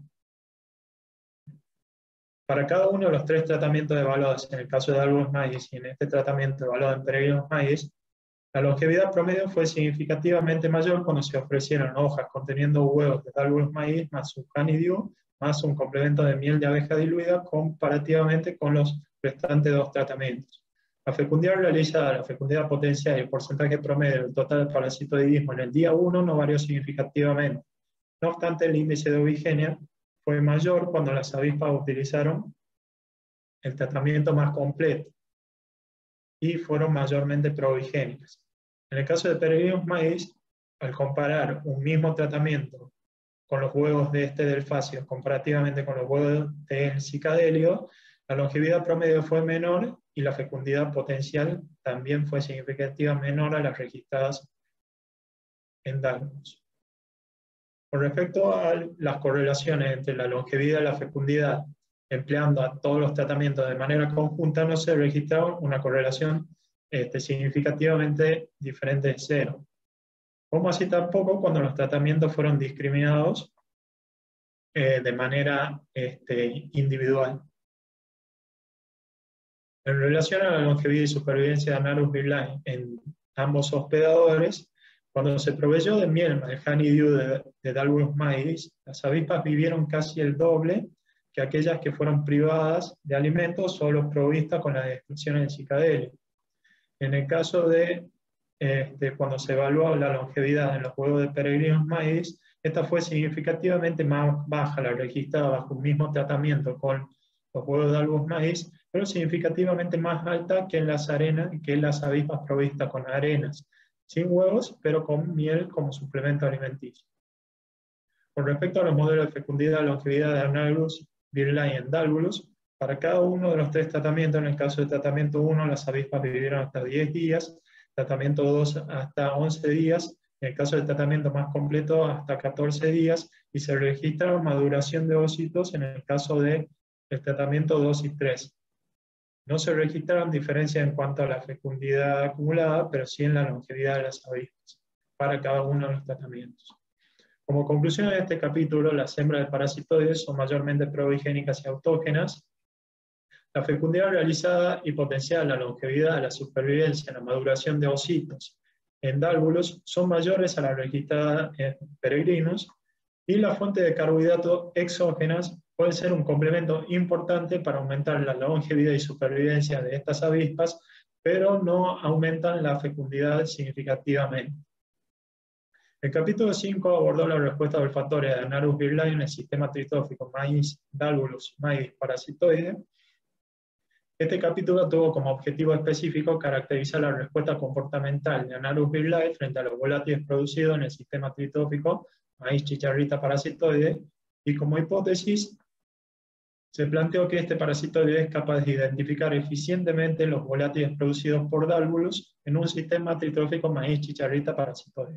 B: Para cada uno de los 3 tratamientos evaluados, en el caso de Dalbergus maidis y en este tratamiento evaluado en Peregrinus maidis, la longevidad promedio fue significativamente mayor cuando se ofrecieron hojas conteniendo huevos de Dalbergus maidis más un honeydew, más un complemento de miel de abeja diluida comparativamente con los restantes 2 tratamientos. La fecundidad realizada, la fecundidad potencial y el porcentaje promedio del total de parasitoidismo en el día 1 no varió significativamente. No obstante, el índice de ovigenia fue mayor cuando las avispas utilizaron el tratamiento más completo y fueron mayormente provigénicas. En el caso de Peregrinus maidis, al comparar un mismo tratamiento con los huevos de este delfacio comparativamente con los huevos del cicadelio, la longevidad promedio fue menor y la fecundidad potencial también fue significativamente menor a las registradas en Dalbergus. Con respecto a las correlaciones entre la longevidad y la fecundidad, empleando a todos los tratamientos de manera conjunta, no se registró una correlación significativamente diferente de 0. Como así tampoco cuando los tratamientos fueron discriminados de manera individual. En relación a la longevidad y supervivencia de Anarus birlae en ambos hospedadores, cuando se proveyó de miel más el honeydew de Dalbergus maidis, las avispas vivieron casi el doble que aquellas que fueron privadas de alimentos o solo provistas con las descripciones del cicadelio. En el caso de cuando se evaluó la longevidad en los huevos de Peregrinus maidis, esta fue significativamente más baja la registrada bajo un mismo tratamiento con los huevos de Dalbergus maidis pero significativamente más alta que en las avispas provistas con arenas, sin huevos, pero con miel como suplemento alimenticio. Con respecto a los modelos de fecundidad y longevidad de Anarus birlae en Dalvulus, para cada uno de los 3 tratamientos, en el caso del tratamiento 1, las avispas vivieron hasta 10 días, tratamiento 2 hasta 11 días, en el caso del tratamiento más completo hasta 14 días, y se registraron maduración de ocitos en el caso del tratamiento 2 y 3. No se registraron diferencias en cuanto a la fecundidad acumulada, pero sí en la longevidad de las avispas, para cada uno de los tratamientos. Como conclusión de este capítulo, las hembras de parasitoides son mayormente provigénicas y autógenas. La fecundidad realizada y potenciada, la longevidad, la supervivencia, la maduración de ocitos en Dalvulus son mayores a la registrada en Peregrinus, y la fuente de carbohidratos exógenas puede ser un complemento importante para aumentar la longevidad y supervivencia de estas avispas, pero no aumentan la fecundidad significativamente. El capítulo 5 abordó la respuesta olfatoria de Anarus birlae en el sistema tritrófico maíz, Dalvulus, maíz parasitoide. Este capítulo tuvo como objetivo específico caracterizar la respuesta comportamental de Anarus birlae frente a los volátiles producidos en el sistema tritrófico maíz chicharrita parasitoide, y como hipótesis se planteó que este parasitoide es capaz de identificar eficientemente los volátiles producidos por Dalvulus en un sistema tritrófico maíz chicharrita parasitoide.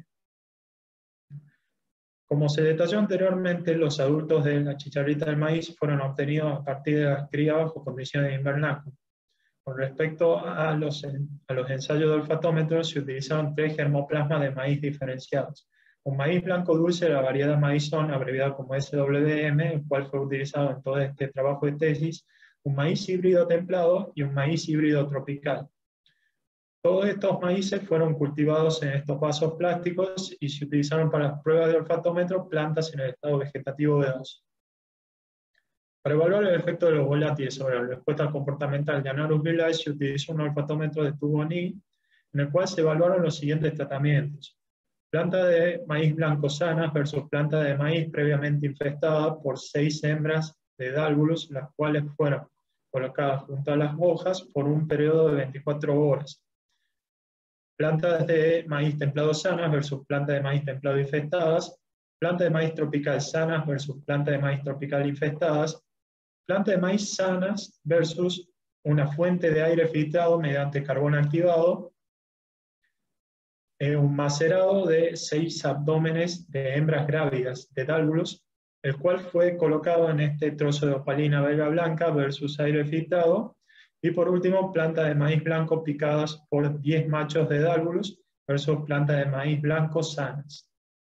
B: Como se detalló anteriormente, los adultos de la chicharrita del maíz fueron obtenidos a partir de la cría bajo condiciones de invernáculo. Con respecto a los ensayos de olfatómetro, se utilizaron 3 germoplasmas de maíz diferenciados. Un maíz blanco dulce de la variedad maizón, abreviado como SWM, el cual fue utilizado en todo este trabajo de tesis, un maíz híbrido templado y un maíz híbrido tropical. Todos estos maíces fueron cultivados en estos vasos plásticos y se utilizaron para las pruebas de olfatómetro plantas en el estado vegetativo B2. Para evaluar el efecto de los volátiles sobre la respuesta comportamental de Anarus birlae se utilizó un olfatómetro de tubo Ni, en el cual se evaluaron los siguientes tratamientos: planta de maíz blanco sanas versus planta de maíz previamente infestada por 6 hembras de Dalvulus, las cuales fueron colocadas junto a las hojas por un periodo de 24 horas. Plantas de maíz templado sanas versus planta de maíz templado infestadas, planta de maíz tropical sanas versus planta de maíz tropical infestadas, planta de maíz sanas versus una fuente de aire filtrado mediante carbón activado, un macerado de 6 abdómenes de hembras grávidas de Dalvulus, el cual fue colocado en este trozo de opalina belga blanca versus aire filtrado. Y por último, planta de maíz blanco picadas por 10 machos de Dalvulus versus planta de maíz blanco sanas.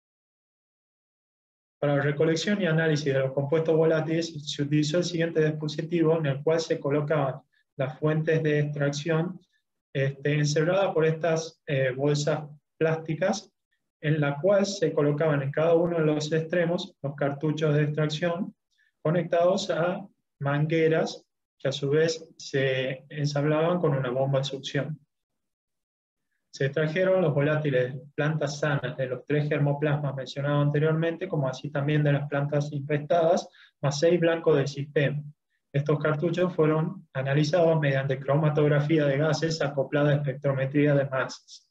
B: Para la recolección y análisis de los compuestos volátiles se utilizó el siguiente dispositivo, en el cual se colocaban las fuentes de extracción encerradas por estas bolsas plásticas, en la cual se colocaban en cada uno de los extremos los cartuchos de extracción conectados a mangueras que a su vez se ensamblaban con una bomba de succión. Se extrajeron los volátiles de plantas sanas de los 3 germoplasmas mencionados anteriormente, como así también de las plantas infestadas, más 6 blancos del sistema. Estos cartuchos fueron analizados mediante cromatografía de gases acoplada a espectrometría de masas.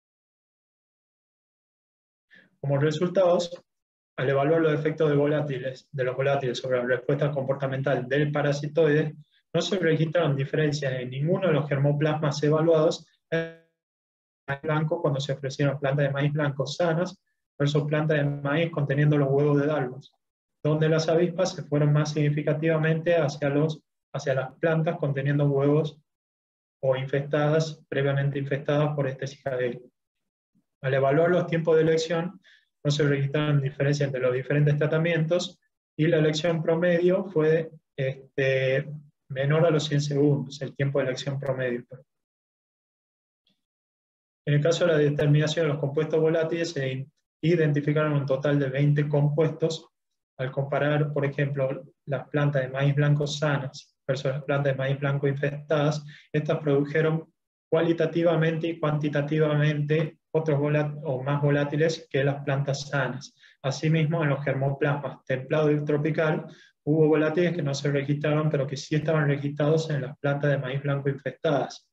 B: Como resultados, al evaluar los efectos de los volátiles sobre la respuesta comportamental del parasitoide, no se registraron diferencias en ninguno de los germoplasmas evaluados en maíz blanco cuando se ofrecieron plantas de maíz blanco sanas versus plantas de maíz conteniendo los huevos de Dalvulus, donde las avispas se fueron más significativamente hacia las plantas conteniendo huevos o previamente infestadas por este cicadel. Al evaluar los tiempos de elección, no se registraron diferencias entre los diferentes tratamientos y la elección promedio fue menor a los 100 segundos, el tiempo de elección promedio. En el caso de la determinación de los compuestos volátiles, se identificaron un total de 20 compuestos. Al comparar, por ejemplo, las plantas de maíz blanco sanas versus las plantas de maíz blanco infestadas, estas produjeron cualitativamente y cuantitativamente otros más volátiles que las plantas sanas. Asimismo, en los germoplasmas templado y tropical, hubo volátiles que no se registraron, pero que sí estaban registrados en las plantas de maíz blanco infestadas.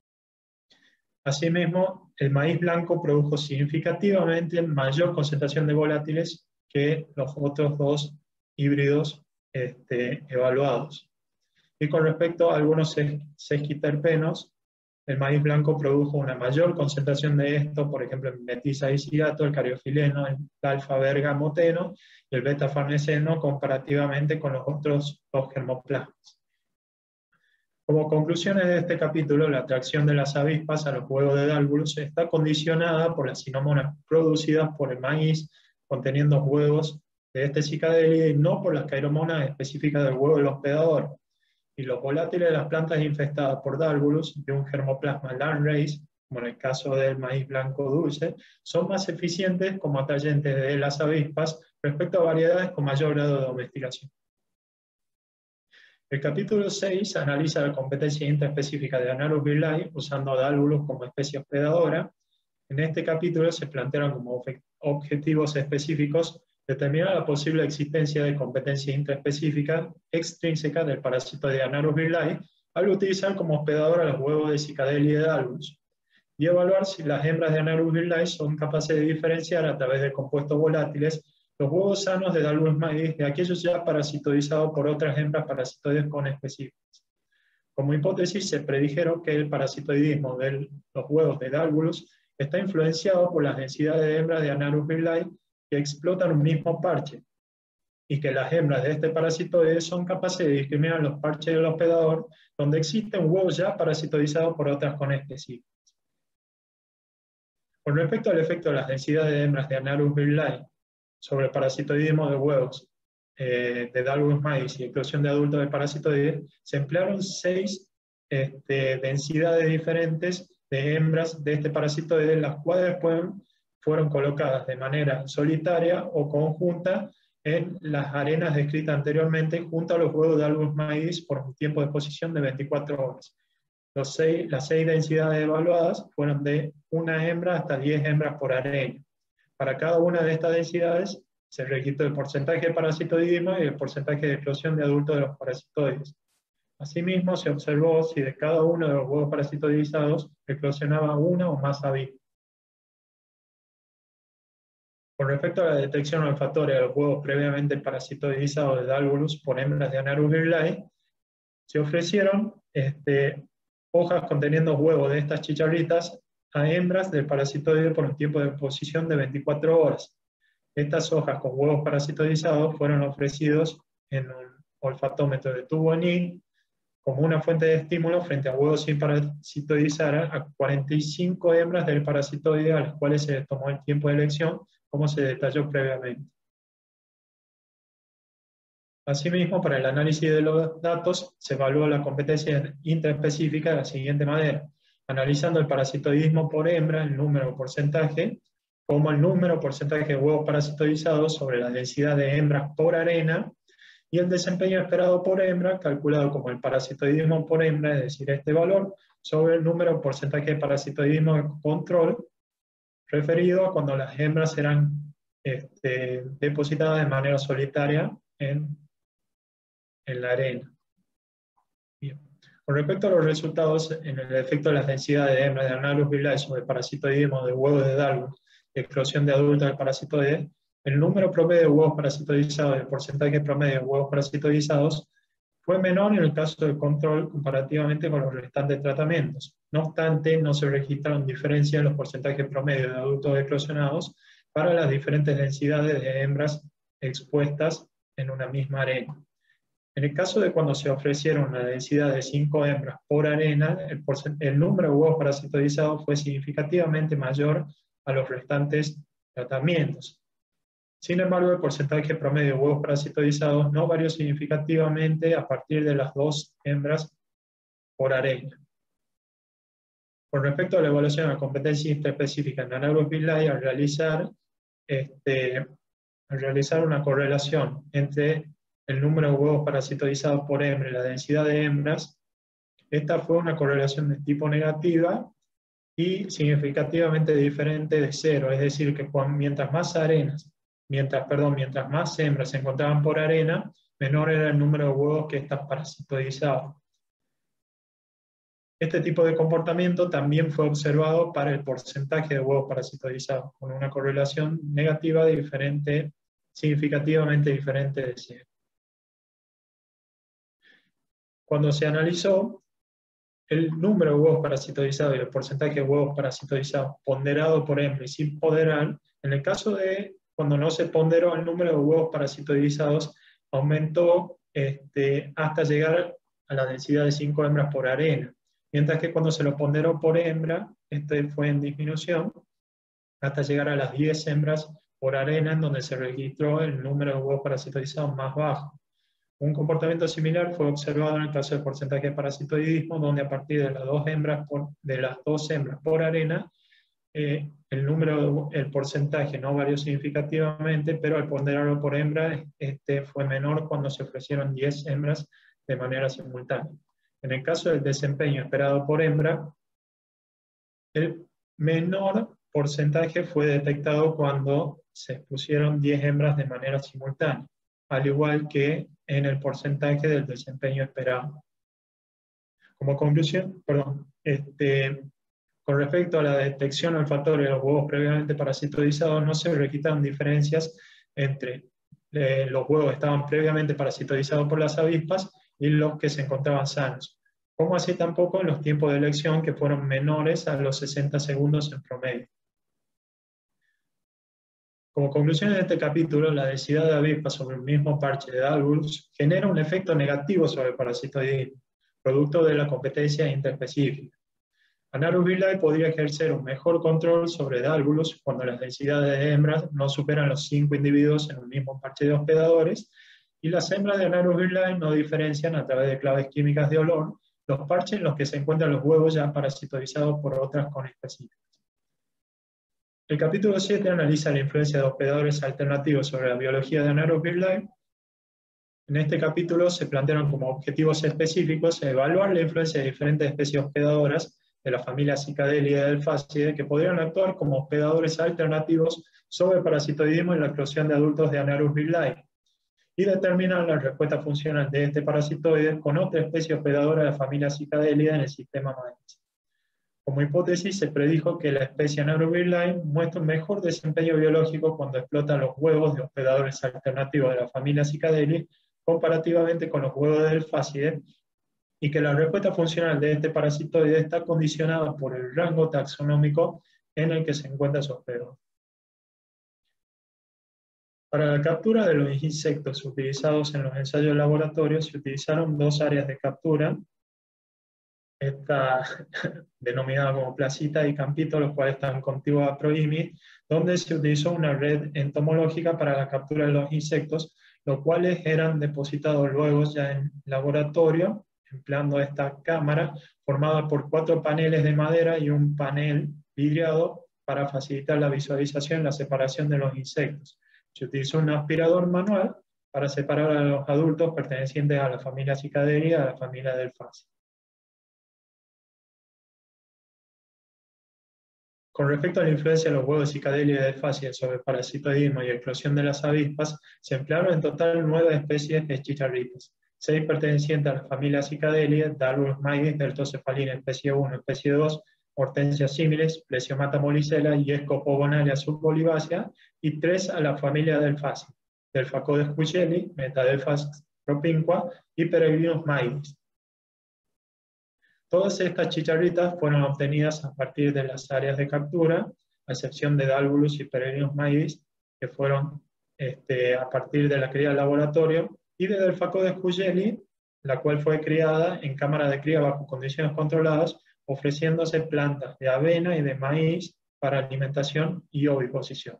B: Asimismo, el maíz blanco produjo significativamente mayor concentración de volátiles que los otros dos híbridos evaluados. Y con respecto a algunos sesquiterpenos, el maíz blanco produjo una mayor concentración de esto, por ejemplo, el metilsaliciliato, el cariofileno, el alfa-bergamoteno y el beta-farneseno, comparativamente con los otros dos germoplasmas. Como conclusiones de este capítulo, la atracción de las avispas a los huevos de Dálvulus está condicionada por las sinomonas producidas por el maíz conteniendo huevos de este cicadélide y no por las cairomonas específicas del huevo del hospedador. Y los volátiles de las plantas infestadas por Dálvulus de un germoplasma landrace, como en el caso del maíz blanco dulce, son más eficientes como atrayentes de las avispas respecto a variedades con mayor grado de domesticación. El capítulo 6 analiza la competencia intraespecífica de Anarus virlae usando Dálvulus como especie hospedadora. En este capítulo se plantearon como objetivos específicos determinar la posible existencia de competencia intraespecífica extrínseca del parasitoide Anarus virlae al utilizar como hospedador a los huevos de Cicadellia de Dálvulus, y evaluar si las hembras de Anarus virlae son capaces de diferenciar a través de compuestos volátiles los huevos sanos de Dálvulus maíz de aquellos ya parasitoidizados por otras hembras parasitoides conespecíficas. Como hipótesis se predijeron que el parasitoidismo de los huevos de Dálvulus está influenciado por las densidades de hembras de Anarus virlae que explotan un mismo parche, y que las hembras de este parasitoide son capaces de discriminar los parches del hospedador donde existe un huevo ya parasitoizado por otras conespecíficas. Con respecto al efecto de las densidades de hembras de Anarus virlae sobre el parasitoidismo de huevos de Dálvulus maíz y eclosión de adultos de parasitoides, se emplearon 6 densidades diferentes de hembras de este parasitoide, las cuales fueron colocadas de manera solitaria o conjunta en las arenas descritas anteriormente junto a los huevos de Dálvulus maíz por un tiempo de exposición de 24 horas. Las 6 densidades evaluadas fueron de una hembra hasta 10 hembras por arena. Para cada una de estas densidades se registró el porcentaje de parasitoidismo y el porcentaje de eclosión de adultos de los parasitoides. Asimismo, se observó si de cada uno de los huevos parasitoidizados eclosionaba una o más avispas. Con respecto a la detección olfatoria de los huevos previamente parasitoidizados de Dálvulus por hembras de Anarus virlae, se ofrecieron hojas conteniendo huevos de estas chicharritas a hembras del parasitoide por un tiempo de exposición de 24 horas. Estas hojas con huevos parasitoidizados fueron ofrecidos en un olfatómetro de tubo anil como una fuente de estímulo frente a huevos sin parasitoidizar a 45 hembras del parasitoide a las cuales se les tomó el tiempo de elección, como se detalló previamente. Asimismo, para el análisis de los datos, se evaluó la competencia intraespecífica de la siguiente manera: analizando el parasitoidismo por hembra, el número o porcentaje, como el número o porcentaje de huevos parasitoidizados sobre la densidad de hembras por arena, y el desempeño esperado por hembra, calculado como el parasitoidismo por hembra, es decir, este valor, sobre el número o porcentaje de parasitoidismo de control, referido a cuando las hembras eran depositadas de manera solitaria en la arena. Bien. Con respecto a los resultados en el efecto de las densidades de hembras de Anarus virlae sobre el parasitoidismo de huevos de Dálvulus y eclosión de adultos del parasitoide, el número promedio de huevos parasitoidizados y el porcentaje promedio de huevos parasitoidizados fue menor en el caso del control comparativamente con los restantes tratamientos. No obstante, no se registraron diferencias en los porcentajes promedio de adultos eclosionados para las diferentes densidades de hembras expuestas en una misma arena. En el caso de cuando se ofrecieron una densidad de 5 hembras por arena, el número de huevos parasitoidizados fue significativamente mayor a los restantes tratamientos. Sin embargo, el porcentaje promedio de huevos parasitoidizados no varió significativamente a partir de las 2 hembras por arena. Con respecto a la evaluación de la competencia intraespecífica en Anarus virlae, al realizar una correlación entre el número de huevos parasitoidizados por hembra y la densidad de hembras, esta fue una correlación de tipo negativa y significativamente diferente de 0, es decir, que mientras más hembras se encontraban por arena, menor era el número de huevos que éstas parasitoidizaban. Este tipo de comportamiento también fue observado para el porcentaje de huevos parasitoidizados, con una correlación negativa significativamente diferente de 100. Cuando se analizó el número de huevos parasitoidizados y el porcentaje de huevos parasitoidizados ponderado por hembra y sin ponderar, en el caso de cuando no se ponderó el número de huevos parasitoidizados, aumentó hasta llegar a la densidad de 5 hembras por arena, mientras que cuando se lo ponderó por hembra, fue en disminución hasta llegar a las 10 hembras por arena, en donde se registró el número de huevos parasitoidizados más bajo. Un comportamiento similar fue observado en el caso del porcentaje de parasitoidismo, donde a partir de las dos hembras por arena, el porcentaje no varió significativamente, pero al ponderarlo por hembra fue menor cuando se ofrecieron 10 hembras de manera simultánea. En el caso del desempeño esperado por hembra, el menor porcentaje fue detectado cuando se pusieron 10 hembras de manera simultánea, al igual que en el porcentaje del desempeño esperado. Como conclusión, con respecto a la detección olfatoria de los huevos previamente parasitoidizados, no se registraron diferencias entre los huevos que estaban previamente parasitoidizados por las avispas y los que se encontraban sanos, como así tampoco en los tiempos de elección, que fueron menores a los 60 segundos en promedio. Como conclusión de este capítulo, la densidad de avispas sobre el mismo parche de Dálvulus genera un efecto negativo sobre el parasitoidismo, producto de la competencia interespecífica. Anarus virlae podría ejercer un mejor control sobre Dálvulus cuando las densidades de hembras no superan los 5 individuos en un mismo parche de hospedadores, y las hembras de Anarus virlae no diferencian a través de claves químicas de olor los parches en los que se encuentran los huevos ya parasitoidizados por otras conespecíficas. El capítulo 7 analiza la influencia de hospedadores alternativos sobre la biología de Anarus virlae. En este capítulo se plantearon como objetivos específicos evaluar la influencia de diferentes especies hospedadoras de la familia Cicadelia y Delphacidae que podrían actuar como hospedadores alternativos sobre el parasitoidismo y la eclosión de adultos de Anarus virlae, y determinar la respuesta funcional de este parasitoide con otra especie hospedadora de la familia Cicadelia en el sistema maíz. Como hipótesis, se predijo que la especie Anarus virlae muestra un mejor desempeño biológico cuando explota los huevos de hospedadores alternativos de la familia Cicadelia comparativamente con los huevos de Delphacidae, y que la respuesta funcional de este parasitoide está condicionada por el rango taxonómico en el que se encuentra su hospedador. Para la captura de los insectos utilizados en los ensayos de laboratorio se utilizaron dos áreas de captura, esta denominada como placita y campito, los cuales están contiguos a Proimis, donde se utilizó una red entomológica para la captura de los insectos, los cuales eran depositados luego ya en laboratorio, empleando esta cámara formada por 4 paneles de madera y un panel vidriado para facilitar la visualización y la separación de los insectos. Se utilizó un aspirador manual para separar a los adultos pertenecientes a la familia Cicadelia y a la familia Delphacidae. Con respecto a la influencia de los huevos de Cicadelia y Delphacidae sobre el parasitoidismo y eclosión de las avispas, se emplearon en total 9 especies de chicharritas, 6 pertenecientes a la familia Cicadelia, Dálvulus maidis, Deltocefalina especie 1, especie 2, Hortensia similis, Plesiomata molicella y Scopogonalia subolivácea, y 3 a la familia Delphacidae, Delphacodes cuchelli, Metadelphas propinqua y Peregrinus maidis. Todas estas chicharritas fueron obtenidas a partir de las áreas de captura, a excepción de Dálvulus y Peregrinus maidis, que fueron a partir de la cría del laboratorio, y de Delphacodes cuchelli, la cual fue criada en cámara de cría bajo condiciones controladas, ofreciéndose plantas de avena y de maíz para alimentación y oviposición.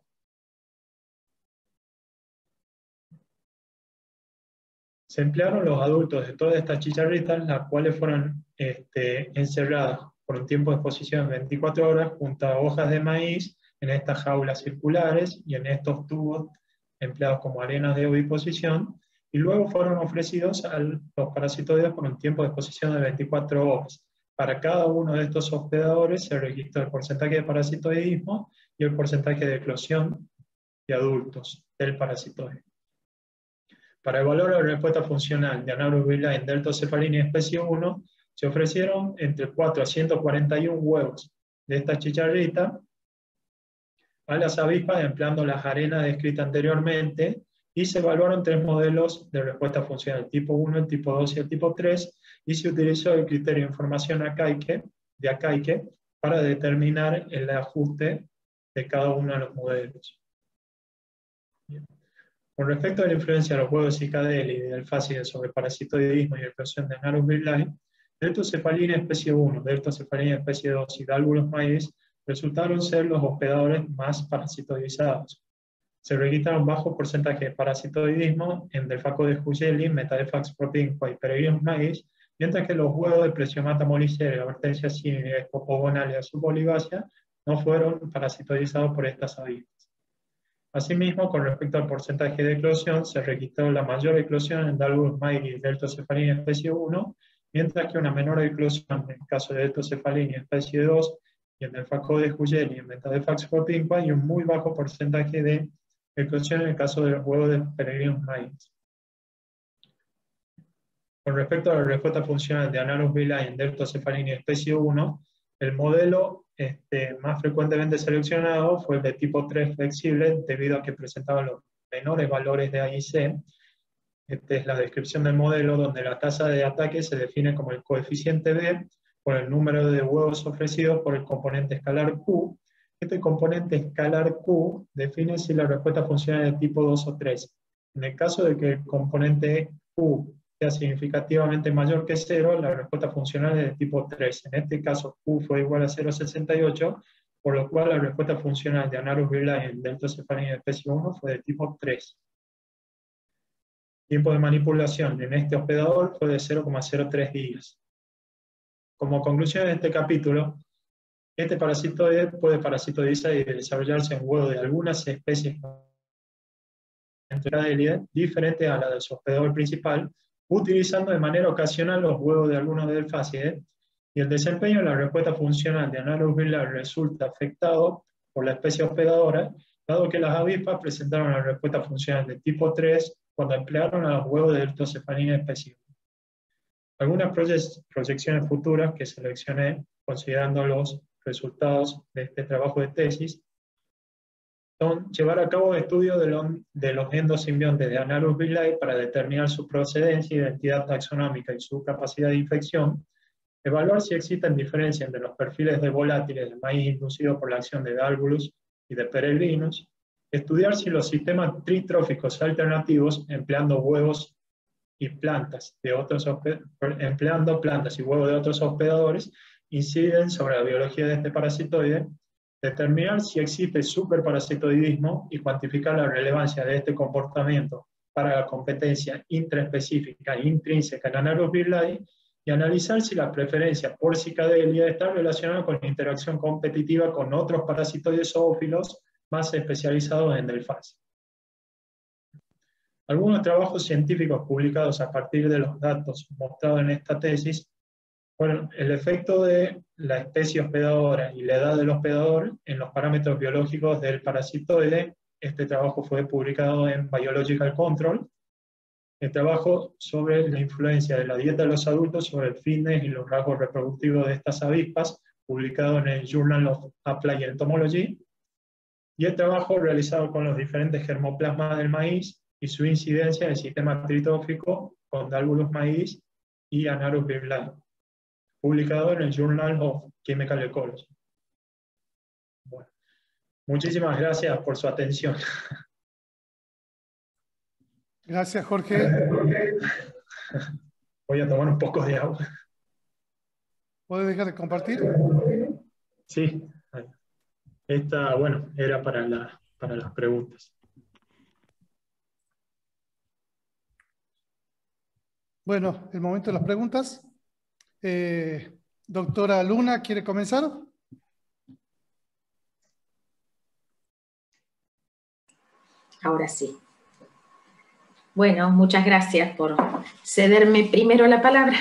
B: Se emplearon los adultos de todas estas chicharritas, las cuales fueron encerradas por un tiempo de exposición de 24 horas junto a hojas de maíz en estas jaulas circulares y en estos tubos empleados como arenas de oviposición, y luego fueron ofrecidos a los parasitoides por un tiempo de exposición de 24 horas. Para cada uno de estos hospedadores se registró el porcentaje de parasitoidismo y el porcentaje de eclosión de adultos del parasitoide. Para evaluar la respuesta funcional de Anarus birli en deltocefalina especie 1, se ofrecieron entre 4 a 141 huevos de esta chicharrita a las avispas empleando las arenas descritas anteriormente, y se evaluaron 3 modelos de respuesta funcional, el tipo 1, el tipo 2 y el tipo 3, y se utilizó el criterio de información de Akaike para determinar el ajuste de cada uno de los modelos. Bien. Con respecto a la influencia de los huevos de cicadelia y del fácil sobre parasitoidismo y eclosión de Anarus birli, deltocefalina especie 1, deltocefalina especie 2 y Dálvulos maíz resultaron ser los hospedadores más parasitoidizados. Se registraron bajos porcentajes de parasitoidismo en Delphacodes hugeli, Metadelphax propinqua y Peregrinus maíz, mientras que los huevos de Plesiomata molicera, Hortensia cínica, Escopogonalia subolivácea no fueron parasitoidizados por estas avispas. Asimismo, con respecto al porcentaje de eclosión, se registró la mayor eclosión en Dálvulos maíz y deltocefalina especie 1, mientras que una menor eclosión en el caso de deltocefalina especie 2 y en Delphacodes hugeli y en Metadelphax propinqua, y un muy bajo porcentaje de eclosión en el caso de los huevos de Peregrinus maíz. Con respecto a la respuesta funcional de Anarus birli en deltocefalina especie 1, el modelo más frecuentemente seleccionado fue el de tipo 3 flexible, debido a que presentaba los menores valores de AIC. Esta es la descripción del modelo, donde la tasa de ataque se define como el coeficiente B por el número de huevos ofrecidos por el componente escalar Q. Este componente escalar Q define si la respuesta funciona de tipo 2 o 3. En el caso de que el componente Q sea significativamente mayor que 0, la respuesta funcional es de tipo 3. En este caso, Q fue igual a 0,68, por lo cual la respuesta funcional de Anarus birli en deltocefalina especie 1 fue de tipo 3. Tiempo de manipulación en este hospedador fue de 0,03 días. Como conclusión de este capítulo, este parasitoide puede parasitoidizar y desarrollarse en huevos de algunas especies diferentes a la de su hospedador principal, utilizando de manera ocasional los huevos de algunos delfácides, y el desempeño de la respuesta funcional de Anarus birli resulta afectado por la especie hospedadora, dado que las avispas presentaron la respuesta funcional de tipo 3 cuando emplearon a los huevos de deltocefalina especie 1. Algunas proyecciones futuras que seleccioné considerando los resultados de este trabajo de tesis son llevar a cabo estudios de los endosimbiontes de Anarus birli para determinar su procedencia, identidad taxonómica y su capacidad de infección, evaluar si existen diferencias entre los perfiles de volátiles de maíz inducido por la acción de Dálvulos y de Peregrinus, estudiar si los sistemas tritróficos alternativos empleando huevos y plantas de otros empleando plantas y huevos de otros hospedadores inciden sobre la biología de este parasitoide, determinar si existe superparasitoidismo y cuantificar la relevancia de este comportamiento para la competencia intraespecífica e intrínseca en Anarus birli, y analizar si la preferencia por cicadelia está relacionada con la interacción competitiva con otros parasitoides zoófilos más especializados en delfas. Algunos trabajos científicos publicados a partir de los datos mostrados en esta tesis fueron el efecto de la especie hospedadora y la edad del hospedador en los parámetros biológicos del parasitoide. Este trabajo fue publicado en Biological Control. El trabajo sobre la influencia de la dieta de los adultos sobre el fitness y los rasgos reproductivos de estas avispas, publicado en el Journal of Applied Entomology. Y el trabajo realizado con los diferentes germoplasmas del maíz y su incidencia en el sistema tritrófico con Dálvulos maíz y Anarus birli, publicado en el Journal of Chemical Ecology. Bueno, muchísimas gracias por su atención.
D: Gracias, Jorge.
B: Voy a tomar un poco de agua.
D: ¿Puedes dejar de compartir?
B: Sí. Esta, bueno, era para las preguntas.
D: Bueno, el momento de las preguntas. Doctora Luna, ¿quiere comenzar?
C: Ahora sí. Bueno, muchas gracias por cederme primero la palabra.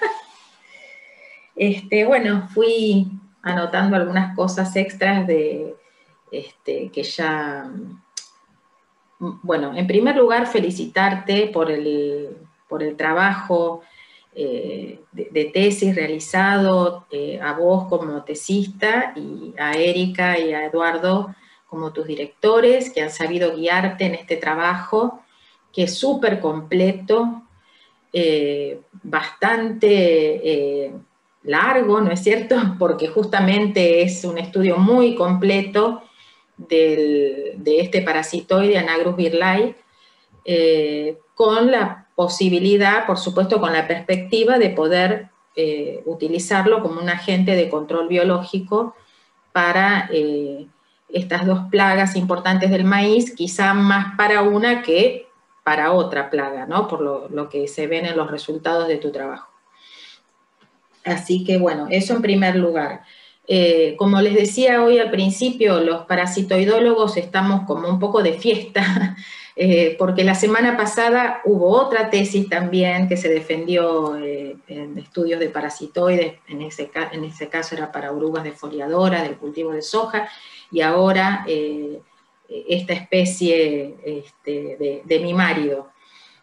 C: Bueno, fui anotando algunas cosas extras que ya bueno, en primer lugar, felicitarte por el trabajo de tesis realizado, a vos como tesista, y a Erika y a Eduardo como tus directores, que han sabido guiarte en este trabajo, que es súper completo, bastante largo, ¿no es cierto? Porque justamente es un estudio muy completo de este parasitoide Anagrus birlae, con la posibilidad, por supuesto, con la perspectiva de poder utilizarlo como un agente de control biológico para estas dos plagas importantes del maíz, quizá más para una que para otra plaga, ¿no? Por lo que se ven en los resultados de tu trabajo. Así que, bueno, eso en primer lugar. Como les decía hoy al principio, los parasitoidólogos estamos como un poco de fiesta, porque la semana pasada hubo otra tesis también que se defendió en estudios de parasitoides, en ese caso era para orugas defoliadoras del cultivo de soja, y ahora esta especie de mimárido.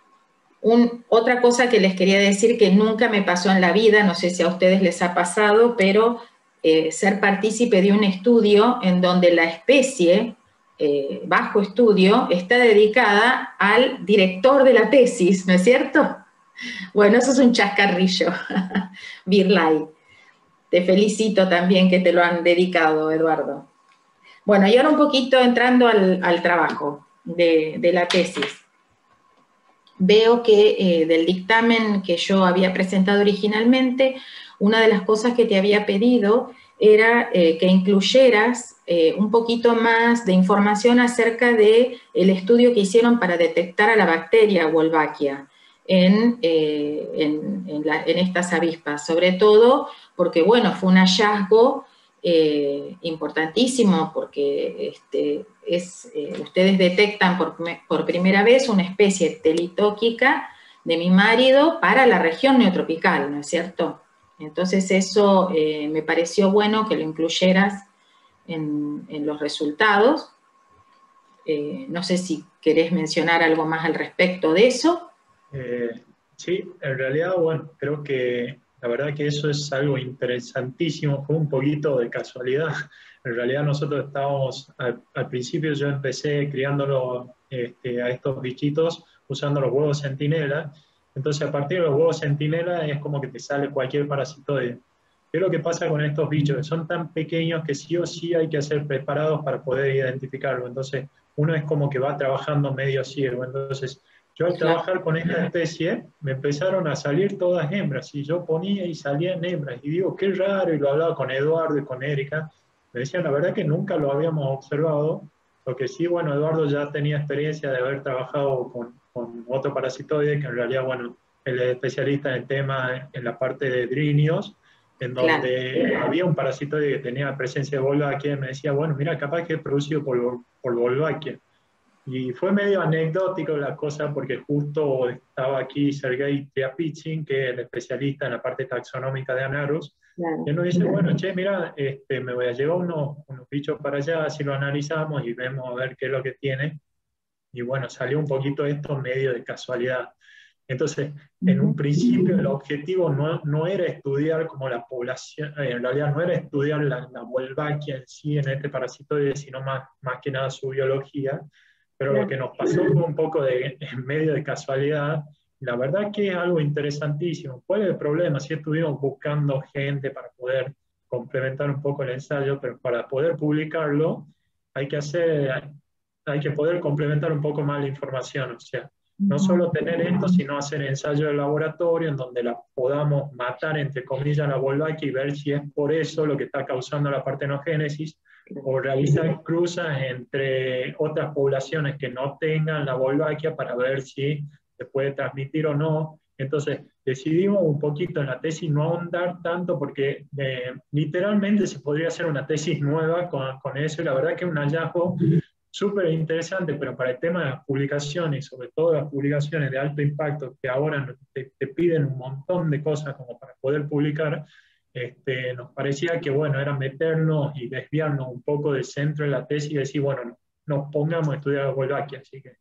C: Otra cosa que les quería decir que nunca me pasó en la vida, no sé si a ustedes les ha pasado, pero ser partícipe de un estudio en donde la especie bajo estudio está dedicada al director de la tesis, ¿no es cierto? Bueno, eso es un chascarrillo, Birlae. Te felicito también que te lo han dedicado, Eduardo. Bueno, y ahora un poquito entrando al trabajo de la tesis. Veo que del dictamen que yo había presentado originalmente, una de las cosas que te había pedido era que incluyeras un poquito más de información acerca del estudio que hicieron para detectar a la bacteria Wolbachia en estas avispas, sobre todo porque, bueno, fue un hallazgo importantísimo, porque ustedes detectan por primera vez una especie telitóquica de mimárido para la región neotropical, ¿no es cierto? Entonces eso me pareció bueno que lo incluyeras en los resultados. No sé si querés mencionar algo más al respecto de eso.
B: Sí, en realidad, bueno, creo que la verdad que eso es algo interesantísimo, fue un poquito de casualidad. En realidad nosotros estábamos, al principio yo empecé criándolo a estos bichitos usando los huevos centinela. Entonces a partir de los huevos centinela es como que te sale cualquier parasitoide. ¿Qué es lo que pasa con estos bichos? Son tan pequeños que sí o sí hay que ser preparados para poder identificarlo. Entonces uno es como que va trabajando medio ciego. Entonces yo al trabajar con esta especie, me empezaron a salir todas hembras, y yo ponía y salían hembras, y digo, qué raro, y lo hablaba con Eduardo y con Erika, me decían, la verdad que nunca lo habíamos observado, lo que sí, bueno, Eduardo ya tenía experiencia de haber trabajado con otro parasitoide, que en realidad, bueno, él es especialista en el tema, en la parte de drinios, en donde había un parasitoide que tenía presencia de Wolbachia, y me decía, bueno, mira, capaz que es producido por Wolbachia. Y fue medio anecdótico la cosa porque justo estaba aquí Sergei Triapichin, que es el especialista en la parte taxonómica de Anagrus, y él nos dice, bueno, che, mira, me voy a llevar unos bichos para allá, así lo analizamos y vemos a ver qué es lo que tiene. Y bueno, salió un poquito esto medio de casualidad. Entonces, en un principio el objetivo no era estudiar como la población, en realidad no era estudiar la Wolbachia en sí, en este parasitoide, sino más que nada su biología. Pero lo que nos pasó fue un poco en medio de casualidad. La verdad que es algo interesantísimo. ¿Cuál es el problema? Si estuvimos buscando gente para poder complementar un poco el ensayo, pero para poder publicarlo hay que poder complementar un poco más la información. O sea, no solo tener esto, sino hacer ensayos de laboratorio en donde la podamos matar, entre comillas, la Wolbachia y ver si es por eso lo que está causando la partenogénesis, o realizar cruzas entre otras poblaciones que no tengan la Wolbachia para ver si se puede transmitir o no. Entonces decidimos un poquito en la tesis no ahondar tanto porque literalmente se podría hacer una tesis nueva con eso, y la verdad que es un hallazgo súper interesante, pero para el tema de las publicaciones, sobre todo las publicaciones de alto impacto, que ahora te piden un montón de cosas como para poder publicar, nos parecía que, bueno, era meternos y desviarnos un poco del centro de la tesis y decir, bueno, nos pongamos a estudiar la Wolbachia. Así que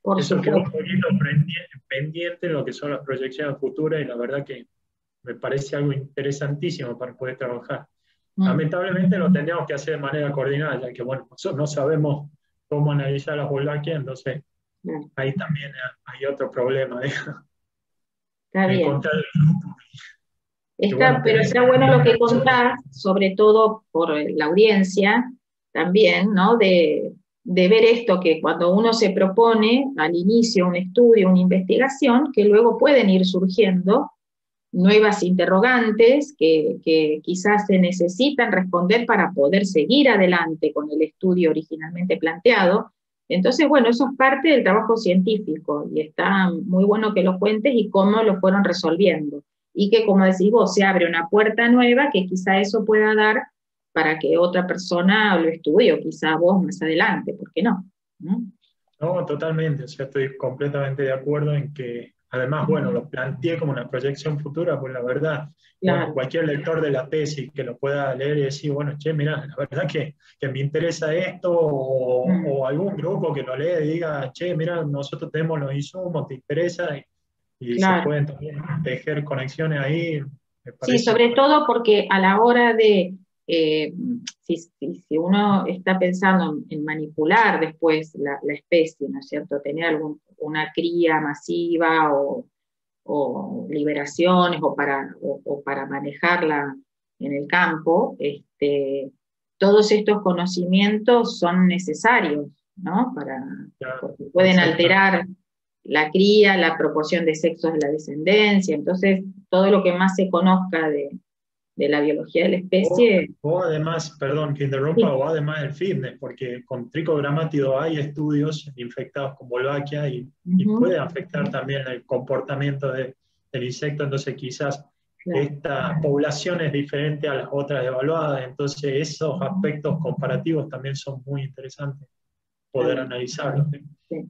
C: Por
B: Eso quedó un
C: supuesto.
B: poquito pendiente en lo que son las proyecciones futuras y la verdad que me parece algo interesantísimo para poder trabajar. Lamentablemente lo tendríamos que hacer de manera coordinada, ya que bueno, nosotros no sabemos cómo analizar las Wolbachia, entonces ahí también hay otro problema de
C: Está bien.
B: encontrar el grupo.
C: Pero está bueno lo que contás, sobre todo por la audiencia también, ¿no? De ver esto, que cuando uno se propone al inicio un estudio, una investigación, que luego pueden ir surgiendo nuevas interrogantes que quizás se necesitan responder para poder seguir adelante con el estudio originalmente planteado. Entonces, bueno, eso es parte del trabajo científico y está muy bueno que lo cuentes y cómo lo fueron resolviendo. Y que, como decís vos, se abre una puerta nueva que quizá eso pueda dar para que otra persona lo estudie, o quizá vos más adelante, ¿por qué no?
B: No, totalmente, o sea, estoy completamente de acuerdo en que, además, bueno, lo planteé como una proyección futura, pues la verdad, bueno, cualquier lector de la tesis que lo pueda leer y decir, bueno, che, mira, la verdad que me interesa esto, o algún grupo que lo lea y diga, che, mira, nosotros tenemos los insumos, te interesa, y se pueden también tejer conexiones ahí. Me parece.
C: Sí, sobre todo porque a la hora de, si uno está pensando en manipular después la especie, ¿no es cierto?, tener una cría masiva o liberaciones o para manejarla en el campo, todos estos conocimientos son necesarios, ¿no? Porque pueden alterar la cría, la proporción de sexos de la descendencia, entonces todo lo que más se conozca de la biología de la especie.
B: O además, perdón que interrumpa, o además el fitness, porque con Trichogrammatidus hay estudios infectados con Wolbachia y puede afectar también el comportamiento del insecto, entonces quizás esta población es diferente a las otras evaluadas, entonces esos aspectos comparativos también son muy interesantes poder analizarlos.
C: Sí.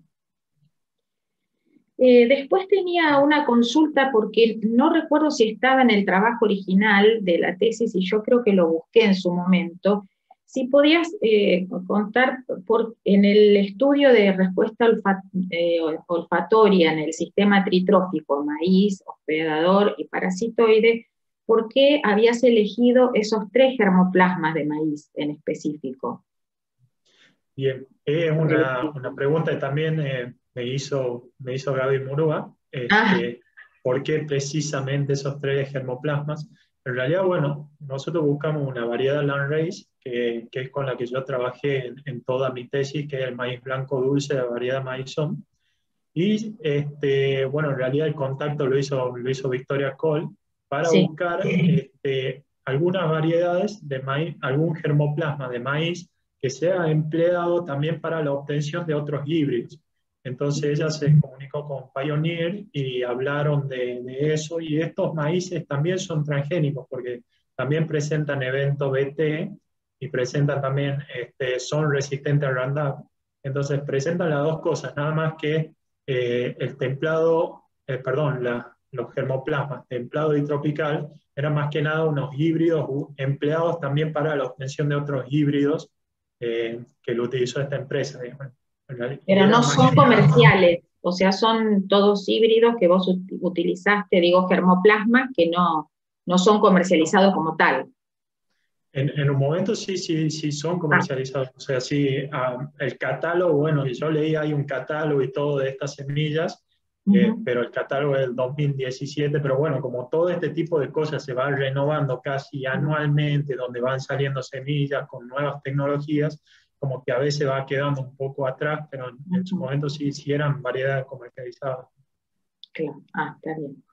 C: Después tenía una consulta porque no recuerdo si estaba en el trabajo original de la tesis y yo creo que lo busqué en su momento. Si podías contar en el estudio de respuesta olfatoria en el sistema tritrófico, maíz, hospedador y parasitoide, ¿por qué habías elegido esos 3 germoplasmas de maíz en específico?
B: Bien, es una pregunta que también me hizo Gaby Murúa, ¿por qué precisamente esos 3 germoplasmas? En realidad, bueno, nosotros buscamos una variedad Landrace, que es con la que yo trabajé en toda mi tesis, que es el maíz blanco dulce de la variedad Maizón. Y bueno, en realidad el contacto lo hizo Victoria Cole para buscar algunas variedades de maíz, algún germoplasma de maíz que sea empleado también para la obtención de otros híbridos. Entonces ella se comunicó con Pioneer y hablaron de eso, y estos maíces también son transgénicos porque también presentan evento BT y presentan también, son resistentes al Roundup. Entonces presentan las dos cosas, nada más que el templado, los germoplasmas templado y tropical eran más que nada unos híbridos empleados también para la obtención de otros híbridos que lo utilizó esta empresa.
C: Pero no son comerciales, o sea, son todos híbridos que vos utilizaste, digo, germoplasmas que no son comercializados como tal.
B: En un momento sí son comercializados. O sea, sí, el catálogo, bueno, yo leí, hay un catálogo y todo de estas semillas, pero el catálogo es del 2017, pero bueno, como todo este tipo de cosas se va renovando casi anualmente, donde van saliendo semillas con nuevas tecnologías, como que a veces va quedando un poco atrás, pero en su momento sí eran variedades comercializadas.
C: Claro, está bien.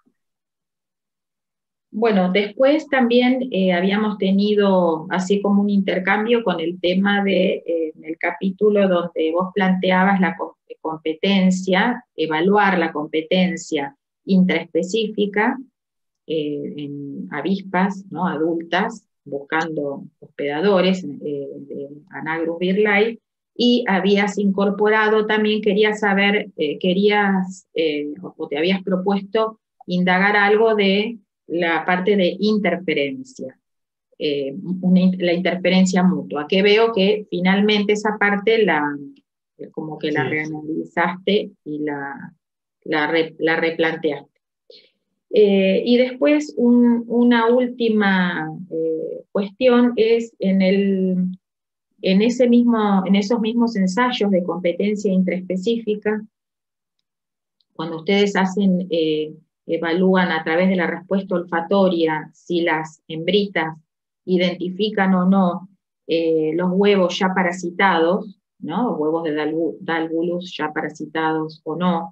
C: Bueno, después también habíamos tenido así como un intercambio con el tema el capítulo donde vos planteabas la competencia, evaluar la competencia intraespecífica en avispas, ¿no?, adultas, buscando hospedadores de Anagrus birlae, y habías incorporado también, querías saber, o te habías propuesto indagar algo de la parte de interferencia, la interferencia mutua, que veo que finalmente esa parte como que la
B: Sí.
C: reanalizaste y la replanteaste. Y después una última cuestión es en esos mismos ensayos de competencia intraespecífica, cuando ustedes evalúan a través de la respuesta olfatoria si las hembritas identifican o no los huevos ya parasitados, ¿no? Huevos de Dalvulus ya parasitados o no,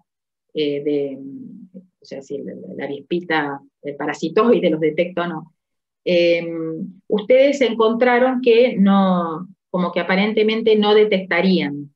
C: o sea, si la avispita parasitoide los detecta o no. Ustedes encontraron que no, como que aparentemente no detectarían.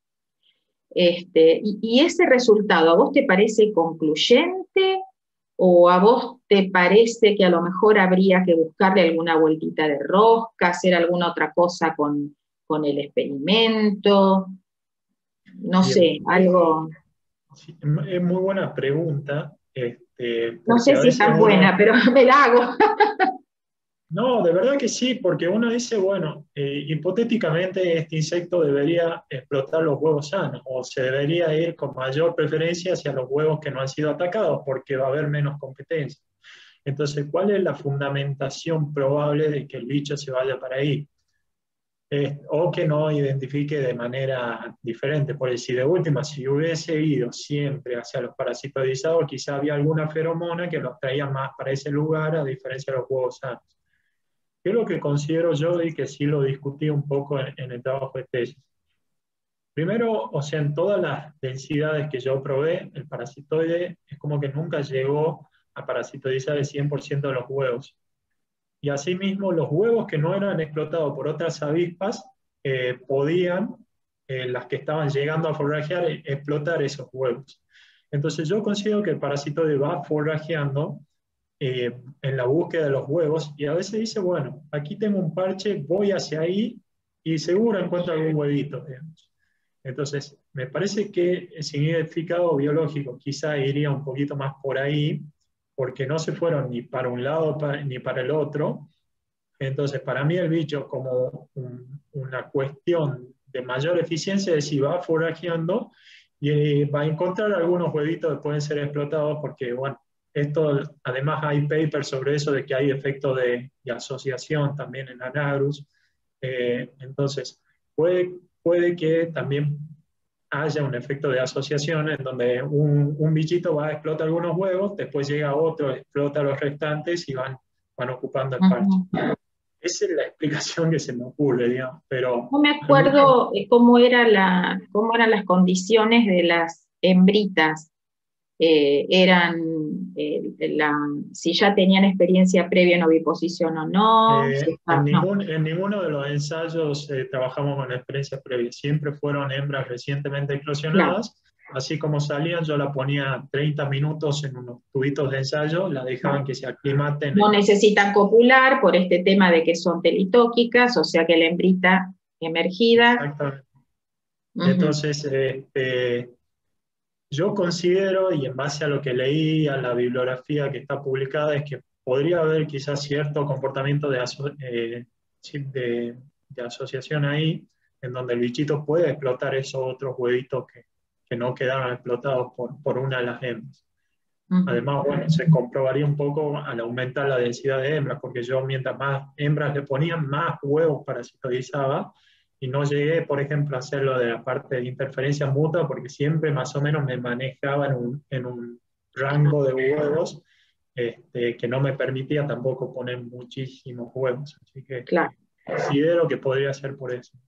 C: Y ese resultado, ¿a vos te parece concluyente o a vos te parece que a lo mejor habría que buscarle alguna vueltita de rosca, hacer alguna otra cosa con el experimento? No
B: Bien,
C: sé, algo...
B: sí, es muy buena pregunta,
C: No
B: porque
C: sé
B: a
C: si es
B: veces
C: tan buena, pero me la hago.
B: No, de verdad que sí, porque uno dice, bueno, hipotéticamente este insecto debería explotar los huevos sanos o se debería ir con mayor preferencia hacia los huevos que no han sido atacados porque va a haber menos competencia. Entonces, ¿cuál es la fundamentación probable de que el bicho se vaya para ahí? O que no identifique de manera diferente, porque si de última, si hubiese ido siempre hacia los parasitoidizados, quizá había alguna feromona que los traía más para ese lugar a diferencia de los huevos sanos. ¿Qué es lo que considero yo y que sí lo discutí un poco en el trabajo de tesis? Primero, o sea, en todas las densidades que yo probé, el parasitoide es como que nunca llegó a parasitoidizar el 100% de los huevos. Y asimismo, los huevos que no eran explotados por otras avispas podían, las que estaban llegando a forrajear, explotar esos huevos. Entonces yo considero que el parasitoide va forrajeando en la búsqueda de los huevos y a veces dice, bueno, aquí tengo un parche, voy hacia ahí y seguro encuentro algún huevito, digamos. Entonces, me parece que el significado biológico quizá iría un poquito más por ahí, porque no se fueron ni para un lado ni para el otro. Entonces, para mí el bicho como una cuestión de mayor eficiencia es si va forajeando y va a encontrar algunos huevitos que pueden ser explotados porque, bueno, esto, además hay papers sobre eso de que hay efecto de asociación también en Anagrus. Entonces, puede que también haya un efecto de asociación en donde un bichito va a explotar algunos huevos, después llega otro, explota los restantes y van ocupando el parche. Esa es la explicación que se me ocurre, digamos, pero
C: No me
B: a mí
C: acuerdo cómo eran las condiciones de las hembritas. Si ya tenían experiencia previa en oviposición o no.
B: en ninguno de los ensayos trabajamos con experiencia previa, siempre fueron hembras recientemente
C: Claro.
B: eclosionadas, así como salían yo la ponía 30 minutos en unos tubitos de ensayo, la dejaban que se aclimaten.
C: No necesitan copular por este tema de que son telitóquicas, o sea que la hembrita emergida.
B: Exactamente. Entonces, yo considero, y en base a lo que leí, a la bibliografía que está publicada, es que podría haber quizás cierto comportamiento de asociación ahí, en donde el bichito puede explotar esos otros huevitos que no quedaron explotados por una de las hembras. Además, bueno, se comprobaría un poco al aumentar la densidad de hembras, porque yo mientras más hembras le ponían, más huevos parasitoizaba, y no llegué, por ejemplo, a hacerlo de la parte de interferencia mutua, porque siempre más o menos me manejaba en un rango de huevos que no me permitía tampoco poner muchísimos huevos. Así que
C: Claro.
B: considero que podría ser por eso.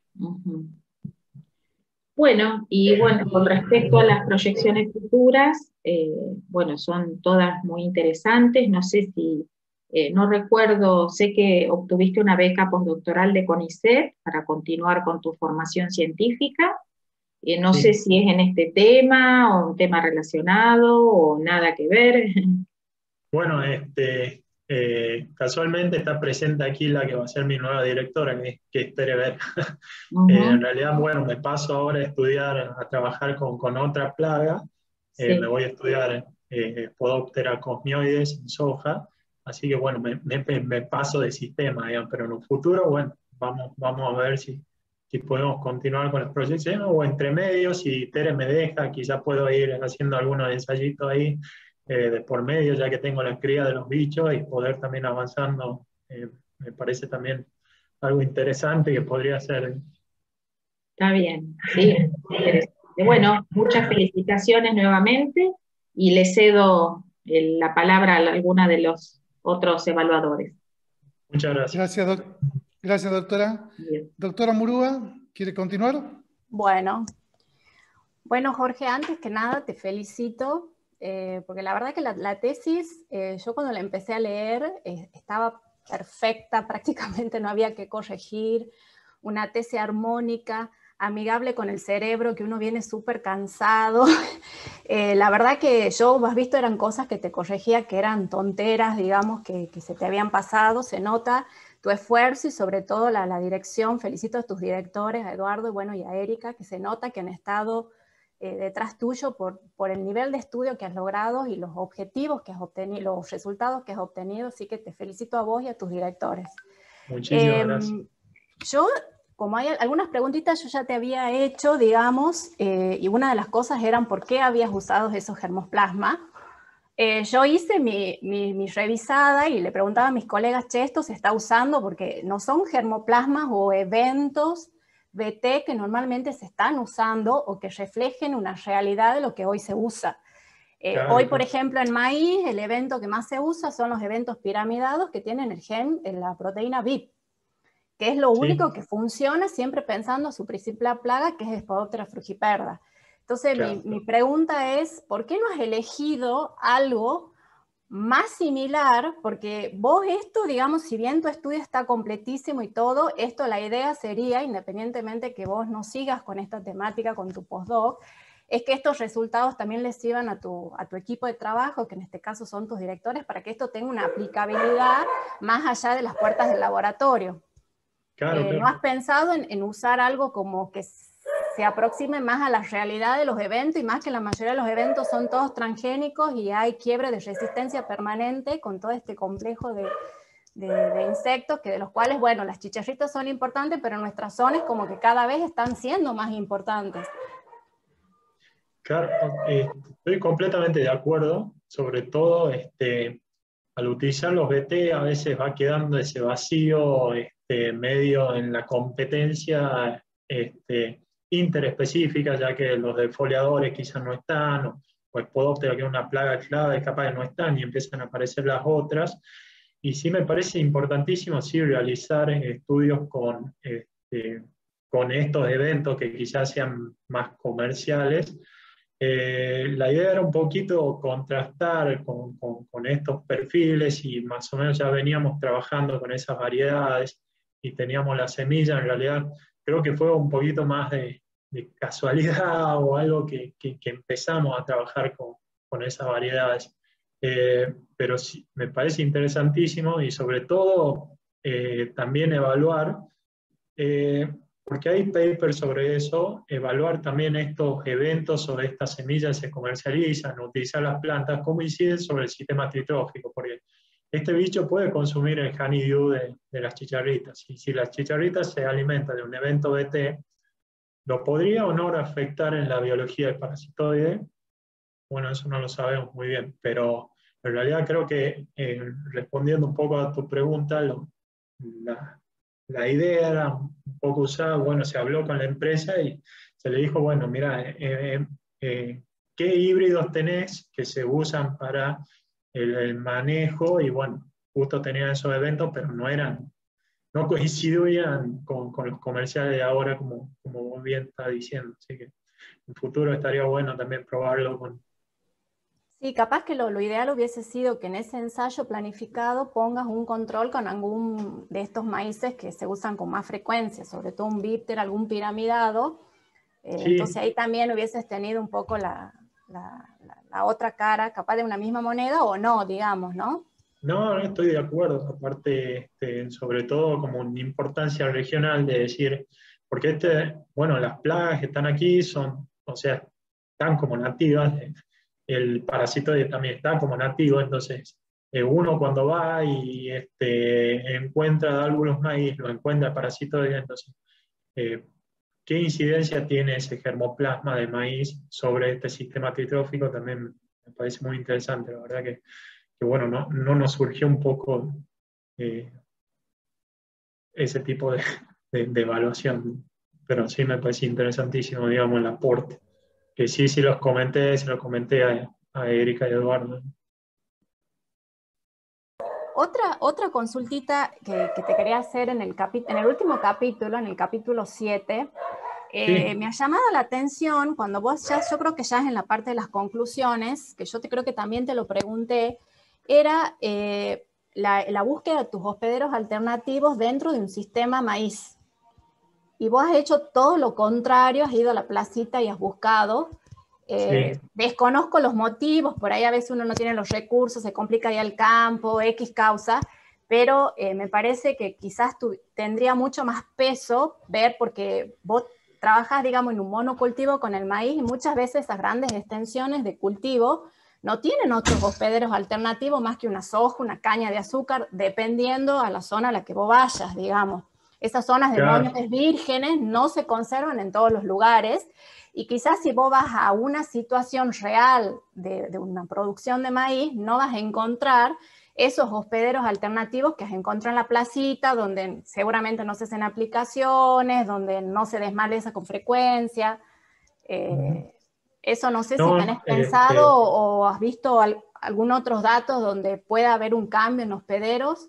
C: Bueno, y bueno, con respecto a las proyecciones futuras, bueno, son todas muy interesantes. No sé si, no recuerdo, sé que obtuviste una beca postdoctoral de CONICET para continuar con tu formación científica. No sé si es en este tema o un tema relacionado o nada que ver.
B: Bueno, casualmente está presente aquí la que va a ser mi nueva directora, que espere ver. En realidad, bueno, me paso ahora a estudiar, a trabajar con otra plaga.
C: Sí.
B: Me voy a estudiar Podoptera cosmioides en soja. Así que, bueno, me paso de sistema, digamos, pero en un futuro, bueno, vamos a ver si si podemos continuar con el proyecto, o entre medios, si Tere me deja, quizás puedo ir haciendo algunos ensayitos ahí de por medio, ya que tengo la cría de los bichos, y poder también avanzando, me parece también algo interesante que podría ser.
C: Está bien, sí, interesante. Bueno, muchas felicitaciones nuevamente y le cedo la palabra a alguna de los otros evaluadores.
B: Muchas gracias.
D: Gracias, doctora.
C: Bien.
D: Doctora Murúa, ¿quiere continuar?
H: Bueno, Jorge, antes que nada te felicito, porque la verdad que la tesis, yo cuando la empecé a leer, estaba perfecta, prácticamente no había que corregir, una tesis armónica, amigable con el cerebro, que uno viene súper cansado. La verdad que yo, has visto, eran cosas que te corregía, que eran tonteras, digamos, que se te habían pasado, se nota tu esfuerzo y sobre todo la dirección. Felicito a tus directores, a Eduardo y, bueno, y a Erika, que se nota que han estado detrás tuyo por el nivel de estudio que has logrado y los objetivos que has obtenido, los resultados que has obtenido, así que te felicito a vos y a tus directores.
B: Muchísimas gracias.
H: Yo, como hay algunas preguntitas, yo ya te había hecho, digamos, y una de las cosas eran por qué habías usado esos germoplasma. Yo hice mi revisada y le preguntaba a mis colegas, che, esto se está usando porque no son germoplasmas o eventos BT que normalmente se están usando o que reflejen una realidad de lo que hoy se usa.
B: Claro,
H: hoy, por ejemplo, en maíz, el evento que más se usa son los eventos piramidados que tienen el gen, la proteína VIP, que es lo único que funciona, siempre pensando en su principal plaga, que es Spodoptera frugiperda. Entonces,
B: claro.
H: mi pregunta es, ¿por qué no has elegido algo más similar? Porque vos esto, digamos, si bien tu estudio está completísimo y todo, esto la idea sería, independientemente que vos no sigas con esta temática con tu postdoc, es que estos resultados también les sirvan a tu equipo de trabajo, que en este caso son tus directores, para que esto tenga una aplicabilidad más allá de las puertas del laboratorio.
B: Claro, claro.
H: ¿No has pensado en usar algo como que se aproxime más a la realidad de los eventos, y más que la mayoría de los eventos son todos transgénicos y hay quiebre de resistencia permanente con todo este complejo de insectos, que de los cuales, bueno, las chicharritas son importantes, pero en nuestras zonas como que cada vez están siendo más importantes?
B: Claro, estoy completamente de acuerdo, sobre todo al utilizar los BT a veces va quedando ese vacío medio en la competencia interespecífica, ya que los defoliadores quizás no están, o Spodoptera, que es una plaga clave, capaz que no están y empiezan a aparecer las otras. Y sí me parece importantísimo sí, realizar estudios con estos eventos que quizás sean más comerciales. La idea era un poquito contrastar con estos perfiles, y más o menos ya veníamos trabajando con esas variedades y teníamos la semilla. En realidad creo que fue un poquito más de casualidad o algo que empezamos a trabajar con esas variedades. Pero sí, me parece interesantísimo, y sobre todo también evaluar, porque hay papers sobre eso, evaluar también estos eventos o estas semillas se comercializan, utilizar las plantas, cómo inciden sobre el sistema tritrófico, porque este bicho puede consumir el honeydew de las chicharritas, y si las chicharritas se alimentan de un evento BT, ¿lo podría o no afectar en la biología del parasitoide? Bueno, eso no lo sabemos muy bien, pero en realidad creo que respondiendo un poco a tu pregunta, la idea era un poco usar, bueno, se habló con la empresa y se le dijo, bueno, mira, ¿qué híbridos tenés que se usan para el manejo? Y bueno, justo tenían esos eventos, pero no coincidían con los comerciales de ahora, como vos bien está diciendo. Así que en el futuro estaría bueno también probarlo con...
H: Sí, capaz que lo ideal hubiese sido que en ese ensayo planificado pongas un control con algún de estos maíces que se usan con más frecuencia, sobre todo un bípter, algún piramidado. Sí. Entonces ahí también hubieses tenido un poco la otra cara, capaz de una misma moneda o no, digamos, ¿no?
B: No, estoy de acuerdo. Aparte, sobre todo como una importancia regional de decir, porque bueno, las plagas que están aquí son, o sea, están como nativas. El parasitoide también está como nativo, entonces uno cuando va y encuentra Dálvulos maíz, lo encuentra parasitoide, entonces qué incidencia tiene ese germoplasma de maíz sobre este sistema tritrófico, también me parece muy interesante. La verdad que bueno, no nos surgió un poco ese tipo de evaluación, pero sí me parece interesantísimo, digamos, el aporte. Que sí se los comenté a Erika y a Eduardo.
H: Otra consultita que te quería hacer en el último capítulo, en el capítulo 7,
B: Sí.
H: me ha llamado la atención cuando vos yo creo que ya es en la parte de las conclusiones, que yo creo que también te lo pregunté, era la búsqueda de tus hospederos alternativos dentro de un sistema maíz. Y vos has hecho todo lo contrario, has ido a la placita y has buscado.
B: Sí.
H: Desconozco los motivos, por ahí a veces uno no tiene los recursos, se complica ir al campo, X causa, pero me parece que quizás tendría mucho más peso ver, porque vos trabajas, digamos, en un monocultivo con el maíz y muchas veces esas grandes extensiones de cultivo no tienen otros hospederos alternativos más que una soja, una caña de azúcar, dependiendo a la zona a la que vos vayas, digamos. Esas zonas de
B: Claro.
H: montes vírgenes no se conservan en todos los lugares, y quizás si vos vas a una situación real de una producción de maíz, no vas a encontrar esos hospederos alternativos que has encontrado en la placita, donde seguramente no se hacen aplicaciones, donde no se desmaleza con frecuencia. Eso no sé si tenés pensado o has visto algún otros datos donde pueda haber un cambio en hospederos.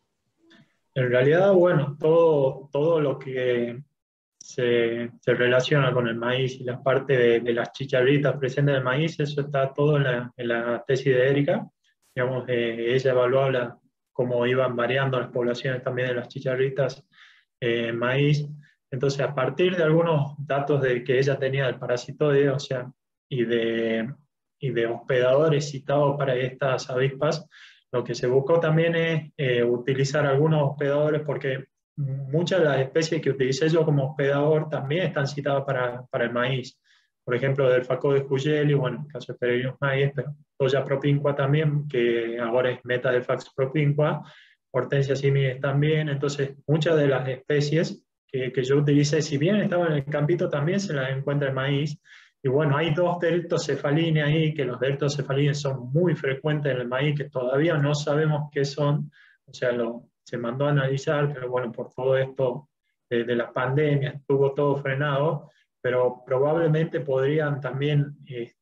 B: En realidad, bueno, todo lo que se relaciona con el maíz y la parte de las chicharritas presentes del maíz, eso está todo en la tesis de Erika. Digamos, ella evaluó cómo iban variando las poblaciones también de las chicharritas en maíz. Entonces, a partir de algunos datos que ella tenía del parasitoide, o sea, y de hospedadores citados para estas avispas, lo que se buscó también es utilizar algunos hospedadores, porque muchas de las especies que utilicé yo como hospedador también están citadas para el maíz. Por ejemplo, del Facodes cuyeli, bueno, en el caso de Peregrinus maíz, pero Toya propinqua también, que ahora es Metadelphax propinqua, Hortensia similis también. Entonces, muchas de las especies que yo utilicé, si bien estaban en el campito, también se las encuentra en maíz. Y bueno, hay dos deltocefalines ahí, que los deltocefalines son muy frecuentes en el maíz, que todavía no sabemos qué son, o sea, se mandó a analizar, pero bueno, por todo esto de la pandemia estuvo todo frenado, pero probablemente podrían también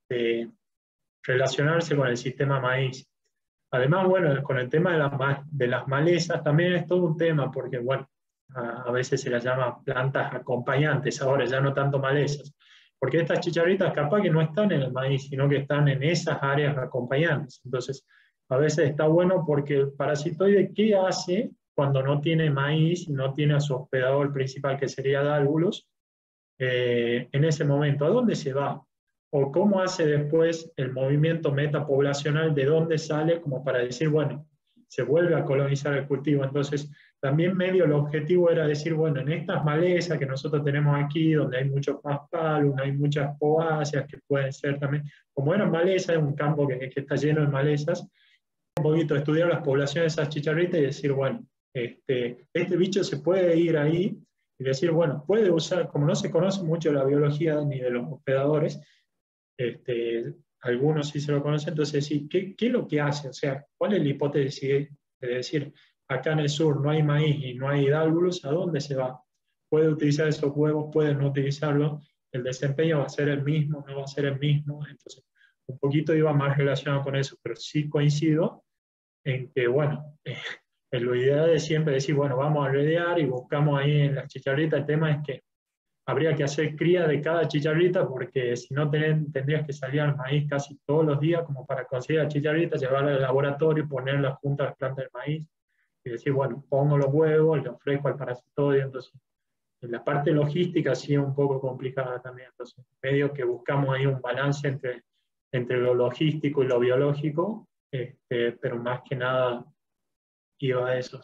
B: relacionarse con el sistema maíz. Además, bueno, con el tema de las malezas también es todo un tema, porque bueno, a veces se las llama plantas acompañantes, ahora ya no tanto malezas, porque estas chicharritas capaz que no están en el maíz, sino que están en esas áreas acompañantes. Entonces, a veces está bueno porque el parasitoide, ¿qué hace cuando no tiene maíz y no tiene a su hospedador principal, que sería Dálvulos, en ese momento? ¿A dónde se va? ¿O cómo hace después el movimiento metapoblacional? ¿De dónde sale? Como para decir, bueno, se vuelve a colonizar el cultivo. Entonces, también medio el objetivo era decir, bueno, en estas malezas que nosotros tenemos aquí, donde hay muchos paspalum, hay muchas poáceas que pueden ser también, como eran malezas, es un campo que está lleno de malezas, un poquito estudiar las poblaciones de esas chicharritas y decir, bueno, este bicho se puede ir ahí y decir, bueno, puede usar, como no se conoce mucho la biología ni de los hospedadores, algunos sí se lo conocen, entonces sí, ¿qué es lo que hace? O sea, ¿cuál es la hipótesis de decir, acá en el sur no hay maíz y no hay hidálbulos? ¿A dónde se va? ¿Puede utilizar esos huevos? ¿Puede no utilizarlo? ¿El desempeño va a ser el mismo? ¿No va a ser el mismo? Entonces, un poquito iba más relacionado con eso, pero sí coincido en que, bueno, lo ideal es siempre decir, bueno, vamos a rodear y buscamos ahí en las chicharritas. El tema es que habría que hacer cría de cada chicharrita, porque si no tendrías que salir al maíz casi todos los días como para conseguir la chicharrita, llevarla al laboratorio, ponerla junto a las plantas del maíz y decir, bueno, pongo los huevos, le ofrezco al parasitoide. Entonces, en la parte logística sí es un poco complicada también. Entonces, medio que buscamos ahí un balance entre lo logístico y lo biológico, pero más que nada iba a eso.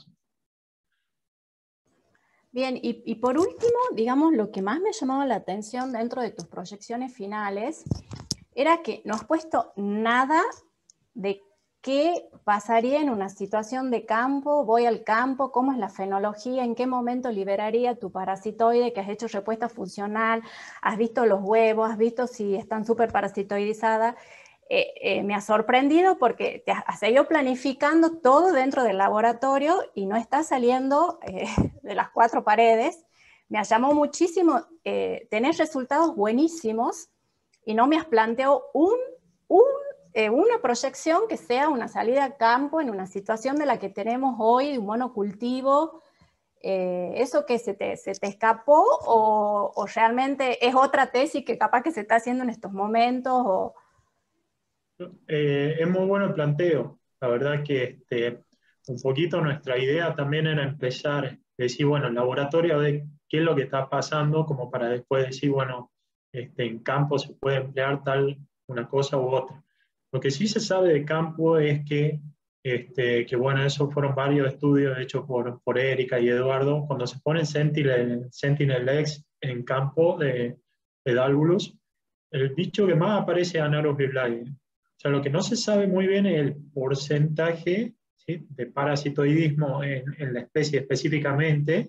H: Bien, y por último, digamos, lo que más me llamaba la atención dentro de tus proyecciones finales era que no has puesto nada de qué pasaría en una situación de campo, voy al campo, cómo es la fenología, en qué momento liberaría tu parasitoide, que has hecho respuesta funcional, has visto los huevos, has visto si están súper parasitoidizadas. Me ha sorprendido porque te has seguido planificando todo dentro del laboratorio y no está saliendo de las 4 paredes. Me llamó muchísimo, tenés resultados buenísimos y no me has planteado una proyección que sea una salida a campo en una situación de la que tenemos hoy, de un monocultivo. ¿Eso que se te escapó o realmente es otra tesis que capaz que se está haciendo en estos momentos?
B: Es muy bueno el planteo. La verdad que un poquito nuestra idea también era empezar, decir, bueno, en laboratorio a ver qué es lo que está pasando, como para después decir, bueno, en campo se puede emplear tal una cosa u otra. Lo que sí se sabe de campo es que bueno, esos fueron varios estudios hechos por Erika y Eduardo, cuando se pone Sentinel-X en campo de Dálvulus, el bicho que más aparece es Anaurus virlae. O sea, lo que no se sabe muy bien es el porcentaje, ¿sí?, de parasitoidismo en la especie específicamente,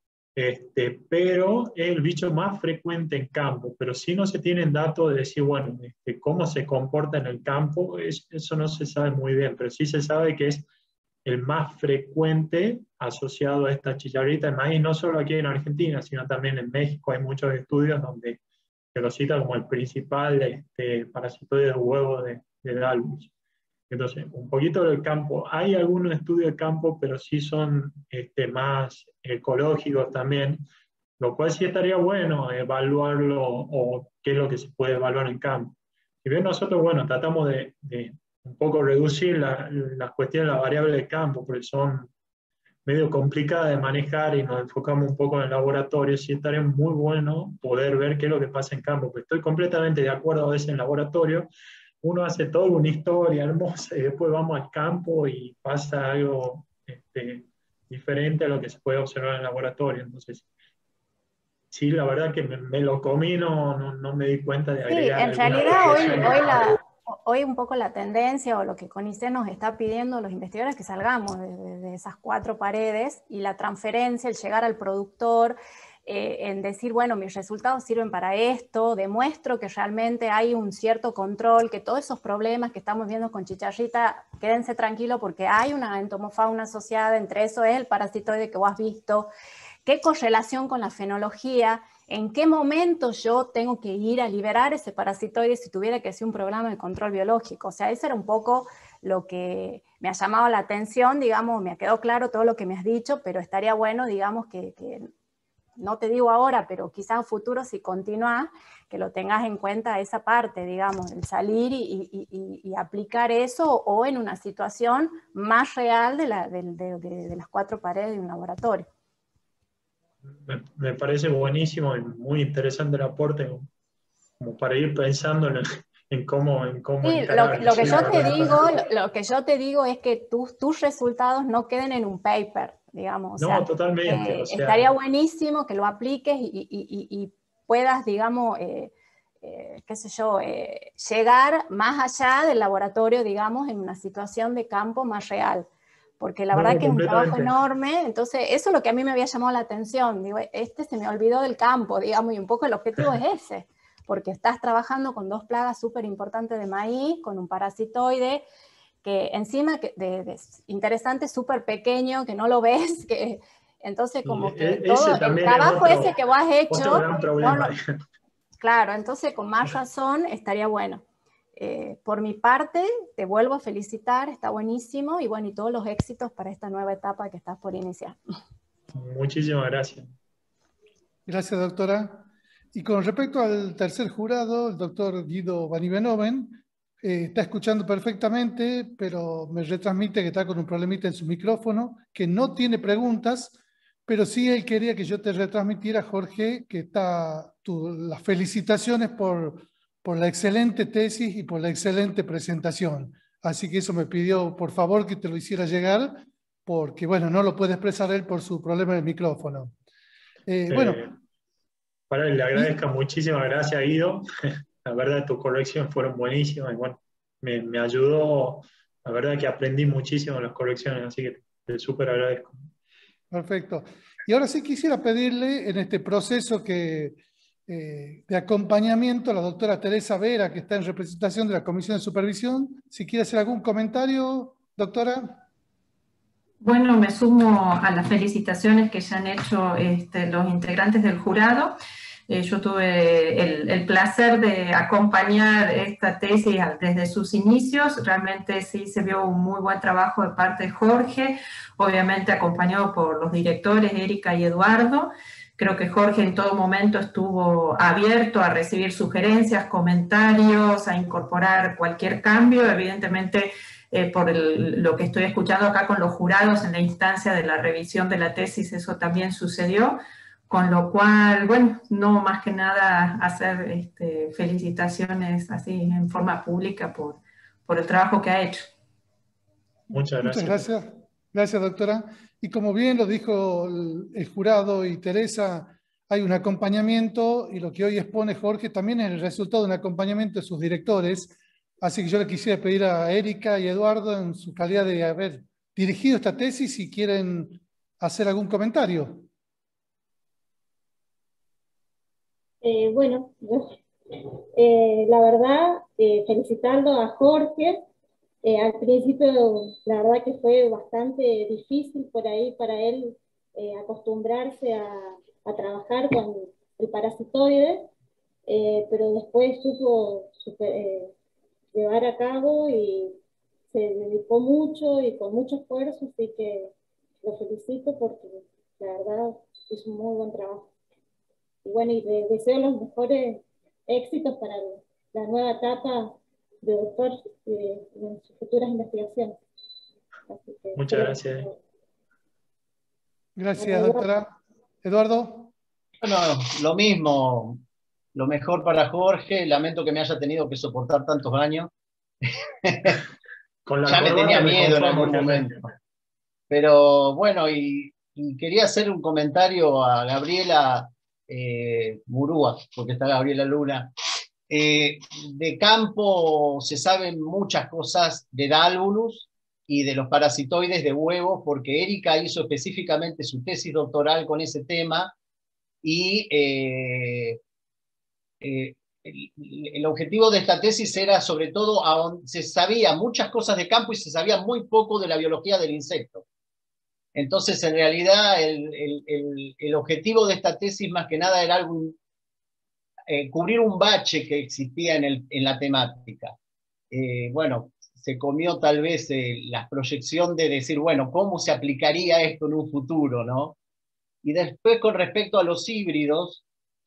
B: pero es el bicho más frecuente en campo, pero sí no se tienen datos de decir, bueno, cómo se comporta en el campo, eso no se sabe muy bien, pero sí se sabe que es el más frecuente asociado a esta chicharrita de maíz, no solo aquí en Argentina, sino también en México. Hay muchos estudios donde se lo cita como el principal parasitoide de huevo de Dálvulus. Entonces, un poquito del campo. Hay algunos estudios de campo, pero sí son más ecológicos también, lo cual sí estaría bueno evaluarlo, o qué es lo que se puede evaluar en campo. Si bien nosotros, bueno, tratamos de un poco reducir las cuestiones, las variables de campo, porque son medio complicadas de manejar y nos enfocamos un poco en el laboratorio, sí estaría muy bueno poder ver qué es lo que pasa en campo, porque estoy completamente de acuerdo a veces en laboratorio, uno hace toda una historia hermosa y después vamos al campo y pasa algo diferente a lo que se puede observar en el laboratorio. Entonces, sí, la verdad que me lo comí, no me di cuenta de agregar.
H: Sí, en realidad hoy un poco la tendencia o lo que CONICET nos está pidiendo los investigadores es que salgamos de esas 4 paredes, y la transferencia, el llegar al productor, en decir, bueno, mis resultados sirven para esto, demuestro que realmente hay un cierto control, que todos esos problemas que estamos viendo con chicharrita, quédense tranquilos porque hay una entomofauna asociada, entre eso es el parasitoide que vos has visto, qué correlación con la fenología, en qué momento yo tengo que ir a liberar ese parasitoide si tuviera que hacer un programa de control biológico. O sea, eso era un poco lo que me ha llamado la atención, digamos, me ha quedado claro todo lo que me has dicho, pero estaría bueno, digamos, que no te digo ahora, pero quizás en futuro si continúas, que lo tengas en cuenta esa parte, digamos, el salir y aplicar eso, o en una situación más real de las 4 paredes de un laboratorio.
B: Me parece buenísimo y muy interesante el aporte, como para ir pensando en cómo
H: sí,
B: encarar.
H: lo que yo te digo es que tus resultados no queden en un paper, digamos. O
B: no,
H: sea,
B: totalmente. O sea,
H: estaría buenísimo que lo apliques y puedas, digamos, qué sé yo, llegar más allá del laboratorio, digamos, en una situación de campo más real. Porque la verdad que es un trabajo enorme, entonces eso es lo que a mí me había llamado la atención, digo, se me olvidó del campo, digamos, y un poco el objetivo es ese, porque estás trabajando con 2 plagas súper importantes de maíz, con un parasitoide, que encima de interesante, súper pequeño, que no lo ves, que entonces como que todo el trabajo ese que vos has hecho,
B: otro gran problema.
H: Claro, entonces con más razón estaría bueno. Por mi parte, te vuelvo a felicitar, está buenísimo, y bueno, y todos los éxitos para esta nueva etapa que estás por iniciar.
B: Muchísimas gracias.
D: Gracias, doctora. Y con respecto al tercer jurado, el doctor Guido Van Ivenoven, está escuchando perfectamente, pero me retransmite que está con un problemita en su micrófono, que no tiene preguntas, pero sí él quería que yo te retransmitiera, Jorge, que las felicitaciones por la excelente tesis y por la excelente presentación. Así que eso me pidió, por favor, que te lo hiciera llegar, porque, bueno, no lo puede expresar él por su problema del micrófono. Bueno.
B: Para le agradezco muchísimas gracias, Guido. La verdad, tus correcciones fueron buenísimas y bueno, me ayudó La verdad que aprendí muchísimo en las colecciones, así que te súper agradezco.
D: Perfecto. Y ahora sí quisiera pedirle en este proceso de acompañamiento a la doctora Teresa Vera, que está en representación de la Comisión de Supervisión, si quiere hacer algún comentario, doctora.
I: Bueno, me sumo a las felicitaciones que ya han hecho los integrantes del jurado. Yo tuve el placer de acompañar esta tesis desde sus inicios. Realmente sí se vio un muy buen trabajo de parte de Jorge, obviamente acompañado por los directores Erika y Eduardo. Creo que Jorge en todo momento estuvo abierto a recibir sugerencias, comentarios, a incorporar cualquier cambio. Evidentemente, por lo que estoy escuchando acá con los jurados en la instancia de la revisión de la tesis, eso también sucedió. Con lo cual, bueno, no más que nada hacer felicitaciones así en forma pública por el trabajo que ha hecho.
B: Muchas gracias.
D: Muchas gracias. Gracias, doctora. Y como bien lo dijo el jurado y Teresa, hay un acompañamiento y lo que hoy expone Jorge también es el resultado de un acompañamiento de sus directores. Así que yo le quisiera pedir a Erika y Eduardo, en su calidad de haber dirigido esta tesis, si quieren hacer algún comentario.
J: Bueno, la verdad, felicitando a Jorge. Al principio, la verdad que fue bastante difícil por ahí para él acostumbrarse a trabajar con el parasitoide, pero después supo llevar a cabo y se dedicó mucho y con mucho esfuerzo, así que lo felicito porque la verdad hizo un muy buen trabajo. Y bueno, y deseo los mejores éxitos para la nueva etapa de doctor en sus futuras investigaciones. Así que,
B: muchas gracias.
D: Gracias, doctora. Eduardo.
A: Bueno, lo mismo, lo mejor para Jorge. Lamento que me haya tenido que soportar tantos años.
B: Con la
A: ya me tenía miedo en algún
B: jefe.
A: momento. Pero bueno, y quería hacer un comentario a Gabriela Murúa, porque está Gabriela Luna. De campo se saben muchas cosas de Dálvulus y de los parasitoides de huevos, porque Erika hizo específicamente su tesis doctoral con ese tema, y el objetivo de esta tesis era sobre todo, se sabía muchas cosas de campo y se sabía muy poco de la biología del insecto. Entonces, en realidad, el objetivo de esta tesis más que nada era cubrir un bache que existía en la temática. Bueno, se comió tal vez la proyección de decir, bueno, ¿cómo se aplicaría esto en un futuro, no? Y después, con respecto a los híbridos,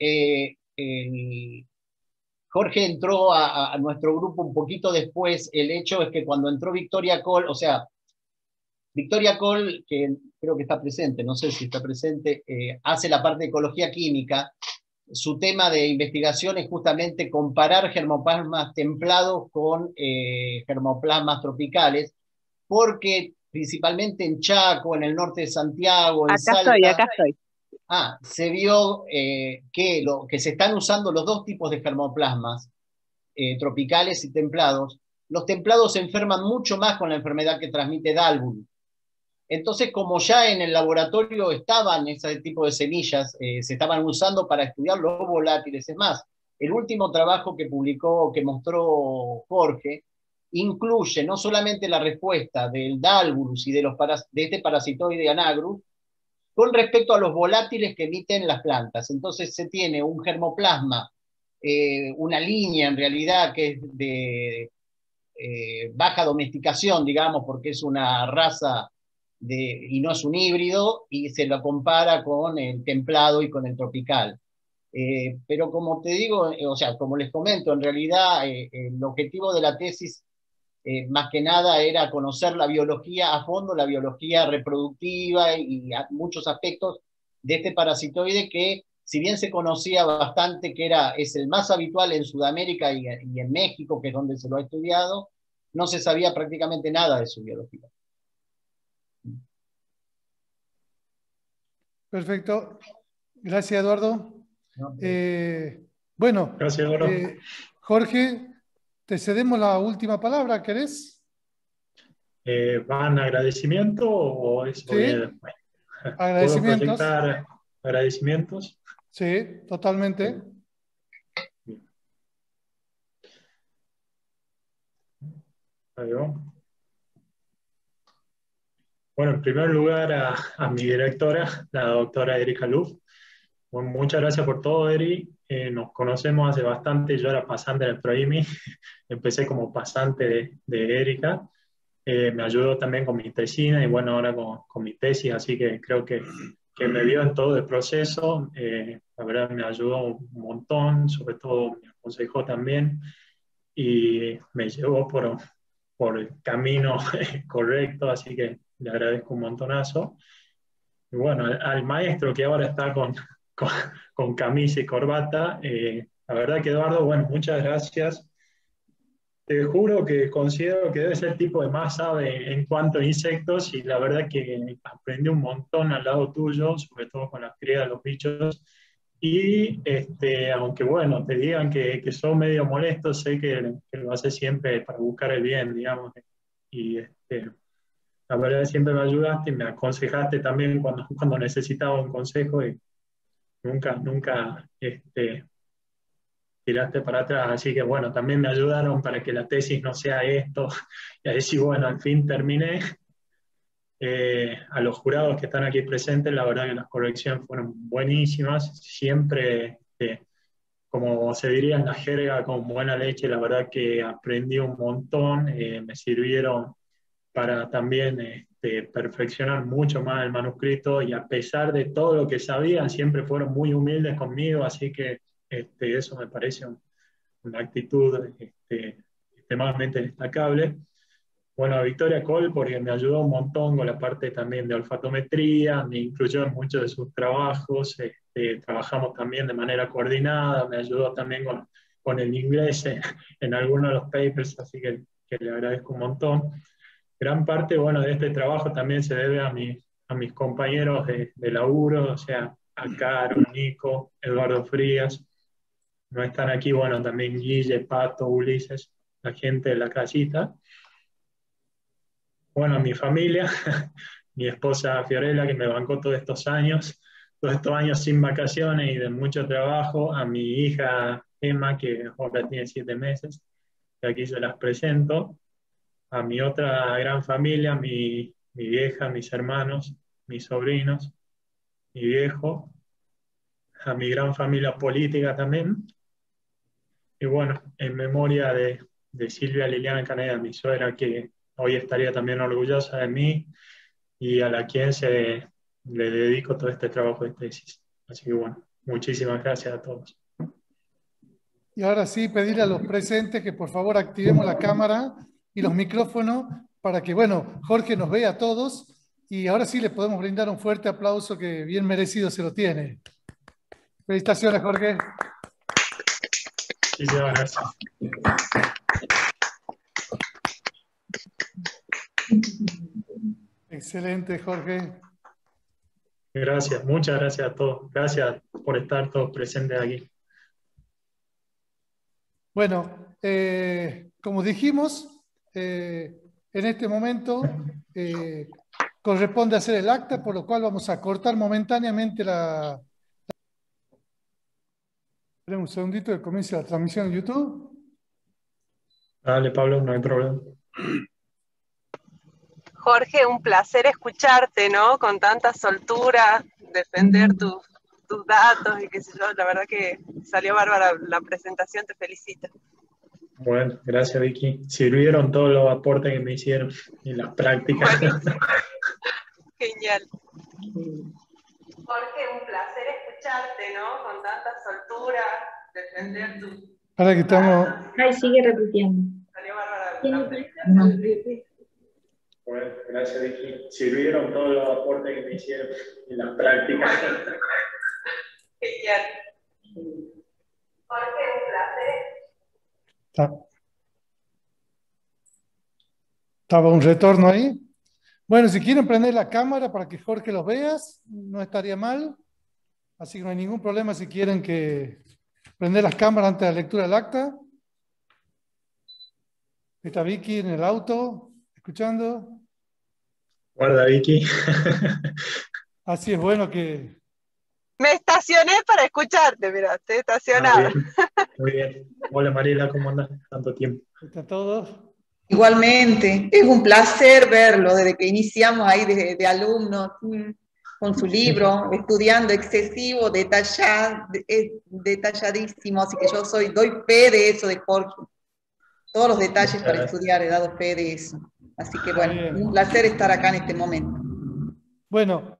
A: Jorge entró a nuestro grupo un poquito después. El hecho es que cuando entró Victoria Cole, o sea, Victoria Cole, que creo que está presente, no sé si está presente, hace la parte de ecología química. Su tema de investigación es justamente comparar germoplasmas templados con germoplasmas tropicales, porque principalmente en Chaco, en el norte de Santiago, en Salta,
G: Acá estoy.
A: Se vio que se están usando los dos tipos de germoplasmas, tropicales y templados. Los templados se enferman mucho más con la enfermedad que transmite Dálvulus. Entonces, como ya en el laboratorio estaban ese tipo de semillas, se estaban usando para estudiar los volátiles. Es más, el último trabajo que publicó, que mostró Jorge, incluye no solamente la respuesta del Dálvulus y de este parasitoide Anagrus, con respecto a los volátiles que emiten las plantas. Entonces se tiene un germoplasma, una línea en realidad que es de baja domesticación, digamos, porque es una raza y no es un híbrido, y se lo compara con el templado y con el tropical. Pero como te digo, o sea, como les comento, en realidad el objetivo de la tesis más que nada era conocer la biología a fondo, la biología reproductiva y muchos aspectos de este parasitoide que, si bien se conocía bastante que es el más habitual en Sudamérica y en México, que es donde se lo ha estudiado, no se sabía prácticamente nada de su biología.
D: Perfecto. Gracias, Eduardo.
A: No,
D: bueno,
B: gracias, Eduardo.
D: Jorge, te cedemos la última palabra, ¿querés?
B: ¿Van agradecimiento o es
D: Sí,
B: después? ¿Puedo
D: agradecimientos.
B: proyectar agradecimientos?
D: Sí, totalmente.
B: Ahí va. Bueno, en primer lugar a mi directora, la doctora Erika Luf. Bueno, muchas gracias por todo, Eri. Nos conocemos hace bastante, yo era pasante en el ProIMI, empecé como pasante de Erika. Me ayudó también con mi tesina y bueno, ahora con mi tesis, así que creo que me vio en todo el proceso. La verdad me ayudó un montón, sobre todo me aconsejó también y me llevó por el camino correcto, así que le agradezco un montonazo. Y bueno, al maestro que ahora está con, con camisa y corbata, la verdad que Eduardo, bueno, muchas gracias. Te juro que considero que debe ser el tipo que más sabe en cuanto a insectos y la verdad que aprendí un montón al lado tuyo, sobre todo con las crías de los bichos. Y aunque bueno, te digan que son medio molestos, sé que lo haces siempre para buscar el bien, digamos. Y la verdad siempre me ayudaste y me aconsejaste también cuando necesitaba un consejo y nunca tiraste para atrás, así que bueno, también me ayudaron para que la tesis no sea esto, y así bueno, al fin terminé. A los jurados que están aquí presentes, la verdad que las correcciones fueron buenísimas, siempre, como se diría en la jerga, con buena leche, la verdad que aprendí un montón, me sirvieron para también perfeccionar mucho más el manuscrito y a pesar de todo lo que sabían, siempre fueron muy humildes conmigo, así que eso me parece una actitud extremadamente destacable. Bueno, a Victoria Cole, porque me ayudó un montón con la parte también de olfatometría, me incluyó en muchos de sus trabajos, trabajamos también de manera coordinada, me ayudó también con el inglés en algunos de los papers, así que le agradezco un montón. Gran parte, bueno, de este trabajo también se debe a mis compañeros de laburo, o sea, a Caro, Nico, Eduardo Frías. No están aquí, bueno, también Guille, Pato, Ulises, la gente de la casita. Bueno, a mi familia, mi esposa Fiorella, que me bancó todos estos años sin vacaciones y de mucho trabajo, a mi hija Emma, que ahora tiene 7 meses, que aquí se las presento, a mi otra gran familia, mi vieja, mis hermanos, mis sobrinos, mi viejo, a mi gran familia política también, y bueno, en memoria de Silvia Liliana Caneda, mi suegra, que hoy estaría también orgullosa de mí y a la quien le dedico todo este trabajo de tesis. Así que bueno, muchísimas gracias a todos.
D: Y ahora sí, pedirle a los presentes que por favor activemos la cámara y los micrófonos para que, bueno, Jorge nos vea a todos y ahora sí le podemos brindar un fuerte aplauso que bien merecido se lo tiene. Felicitaciones, Jorge.
B: Muchísimas gracias.
D: Excelente, Jorge.
B: Gracias, muchas gracias a todos. Gracias por estar todos presentes aquí.
D: Bueno, como dijimos, en este momento corresponde hacer el acta, por lo cual vamos a cortar momentáneamente la... Esperemos un segundito que comience la transmisión en YouTube.
B: Dale, Pablo, no hay problema.
G: Jorge, un placer escucharte, ¿no? Con tanta soltura, defender tus datos y qué sé yo. La verdad que salió bárbara la presentación, te felicito.
B: Bueno, gracias, Vicky. Sirvieron todos los aportes que me hicieron en las prácticas.
G: Genial. Jorge, un placer escucharte, ¿no? Con tanta soltura, defender tus...
D: Ahora que estamos...
J: Ay, sigue repitiendo.
G: Salió bárbara la presentación.
B: Bueno, gracias, Vicky. Sirvieron todos los aportes que me hicieron en las prácticas.
G: Genial. Jorge, un placer.
D: Estaba un retorno ahí. Bueno, si quieren prender la cámara para que Jorge los veas, no estaría mal. Así que no hay ningún problema si quieren que prender las cámaras antes de la lectura del acta. Está Vicky en el auto, escuchando.
B: Guarda, Vicky.
D: Así es bueno que...
G: Me estacioné para escucharte, mira, estoy estacionada.
B: Bien, muy bien. Hola Mariela, ¿cómo andás? Tanto tiempo.
D: ¿Están todos?
K: Igualmente, es un placer verlo desde que iniciamos ahí de alumnos, con su libro, estudiando excesivo, detalladísimo, así que doy fe de eso de Jorge. Todos los detalles para estudiar, he dado fe de eso. Así que bueno, un placer estar acá en este momento.
D: Bueno,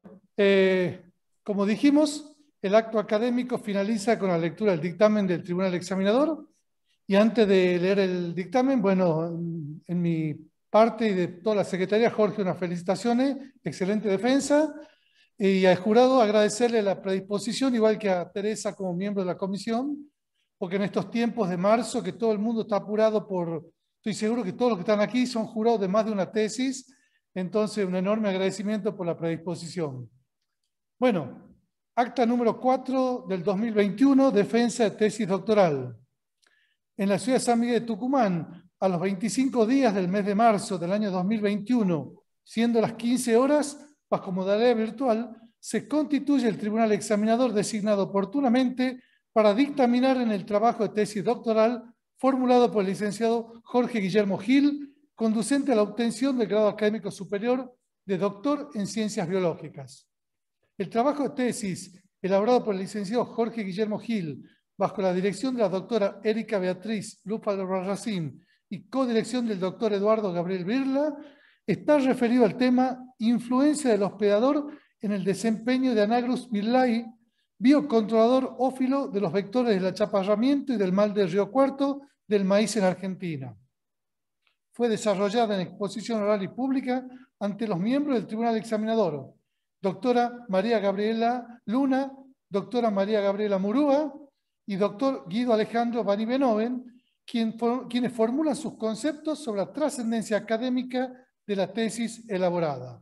D: como dijimos, el acto académico finaliza con la lectura del dictamen del Tribunal Examinador. Y antes de leer el dictamen, bueno, en mi parte y de toda la Secretaría, Jorge, unas felicitaciones, excelente defensa. Y al jurado agradecerle la predisposición, igual que a Teresa como miembro de la comisión, porque en estos tiempos de marzo, que todo el mundo está apurado estoy seguro que todos los que están aquí son jurados de más de una tesis, entonces un enorme agradecimiento por la predisposición. Bueno, acta número 4 del 2021, defensa de tesis doctoral. En la ciudad de San Miguel de Tucumán, a los 25 días del mes de marzo del año 2021, siendo las 15 horas, bajo modalidad virtual, se constituye el tribunal examinador designado oportunamente para dictaminar en el trabajo de tesis doctoral formulado por el licenciado Jorge Guillermo Gil, conducente a la obtención del grado académico superior de doctor en ciencias biológicas. El trabajo de tesis elaborado por el licenciado Jorge Guillermo Gil, bajo la dirección de la doctora Erika Beatriz Lufa-Racín y codirección del doctor Eduardo Gabriel Birla, está referido al tema influencia del hospedador en el desempeño de Anagrus birlae, biocontrolador ófilo de los vectores del achaparramiento y del mal del río Cuarto del maíz en Argentina. Fue desarrollada en exposición oral y pública ante los miembros del Tribunal Examinador, doctora María Gabriela Luna, doctora María Gabriela Murúa y doctor Guido Alejandro Bani Benoven, quienes formulan sus conceptos sobre la trascendencia académica de la tesis elaborada.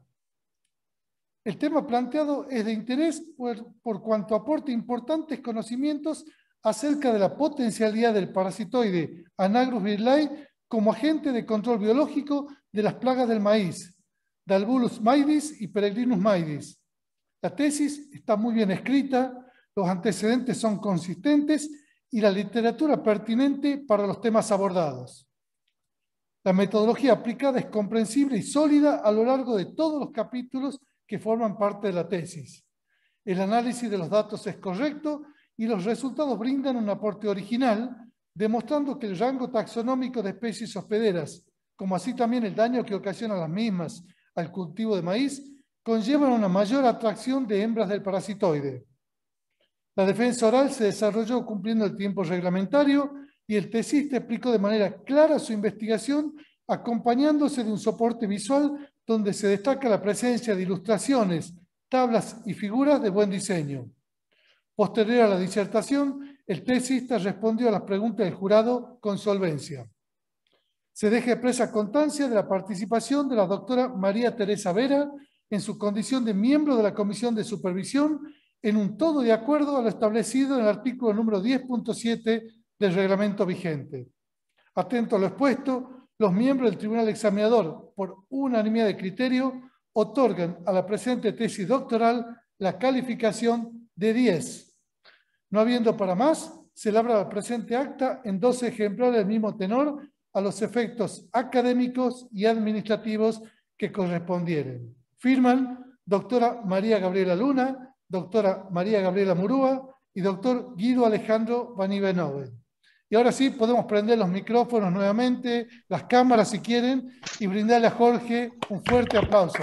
D: El tema planteado es de interés por cuanto aporta importantes conocimientos acerca de la potencialidad del parasitoide Anagrus birlae como agente de control biológico de las plagas del maíz, Dalbulus maidis y Peregrinus maidis. La tesis está muy bien escrita, los antecedentes son consistentes y la literatura pertinente para los temas abordados. La metodología aplicada es comprensible y sólida a lo largo de todos los capítulos que forman parte de la tesis. El análisis de los datos es correcto y los resultados brindan un aporte original, demostrando que el rango taxonómico de especies hospederas, como así también el daño que ocasionan las mismas al cultivo de maíz, conllevan una mayor atracción de hembras del parasitoide. La defensa oral se desarrolló cumpliendo el tiempo reglamentario y el tesista explicó de manera clara su investigación, acompañándose de un soporte visual donde se destaca la presencia de ilustraciones, tablas y figuras de buen diseño. Posterior a la disertación, el tesista respondió a las preguntas del jurado con solvencia. Se deja expresa constancia de la participación de la doctora María Teresa Vera en su condición de miembro de la Comisión de Supervisión en un todo de acuerdo a lo establecido en el artículo número 10.7 del reglamento vigente. Atento a lo expuesto, los miembros del Tribunal Examinador, por unanimidad de criterio, otorgan a la presente tesis doctoral la calificación de 10. No habiendo para más, se labra la presente acta en 12 ejemplares del mismo tenor a los efectos académicos y administrativos que correspondieren. Firman doctora María Gabriela Luna, doctora María Gabriela Murúa y doctor Guido Alejandro Bani Benoven. Y ahora sí, podemos prender los micrófonos nuevamente, las cámaras si quieren, y brindarle a Jorge un fuerte aplauso.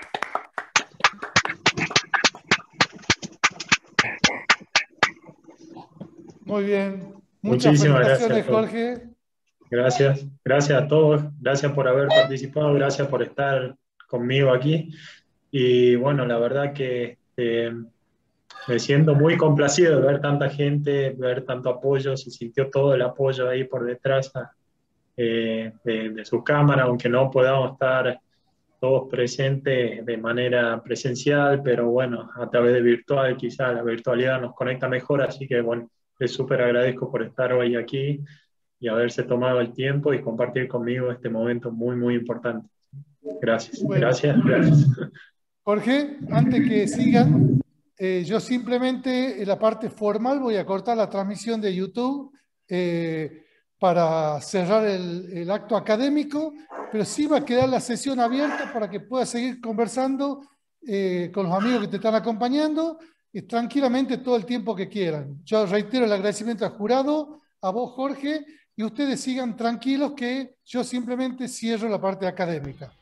D: Muy bien. Muchas felicitaciones, Jorge.
B: Gracias. Gracias a todos. Gracias por haber participado. Gracias por estar conmigo aquí. Y bueno, la verdad que me siento muy complacido de ver tanta gente, ver tanto apoyo. Se sintió todo el apoyo ahí por detrás de su cámara, aunque no podamos estar todos presentes de manera presencial, pero bueno, a través de virtual, quizá la virtualidad nos conecta mejor, así que bueno, les súper agradezco por estar hoy aquí y haberse tomado el tiempo y compartir conmigo este momento muy, muy importante. Gracias,
D: Bueno.
B: gracias.
D: Jorge, antes que sigan, yo simplemente en la parte formal voy a cortar la transmisión de YouTube para cerrar el acto académico, pero sí va a quedar la sesión abierta para que puedas seguir conversando con los amigos que te están acompañando tranquilamente todo el tiempo que quieran. Yo reitero el agradecimiento al jurado, a vos, Jorge, y ustedes sigan tranquilos que yo simplemente cierro la parte académica.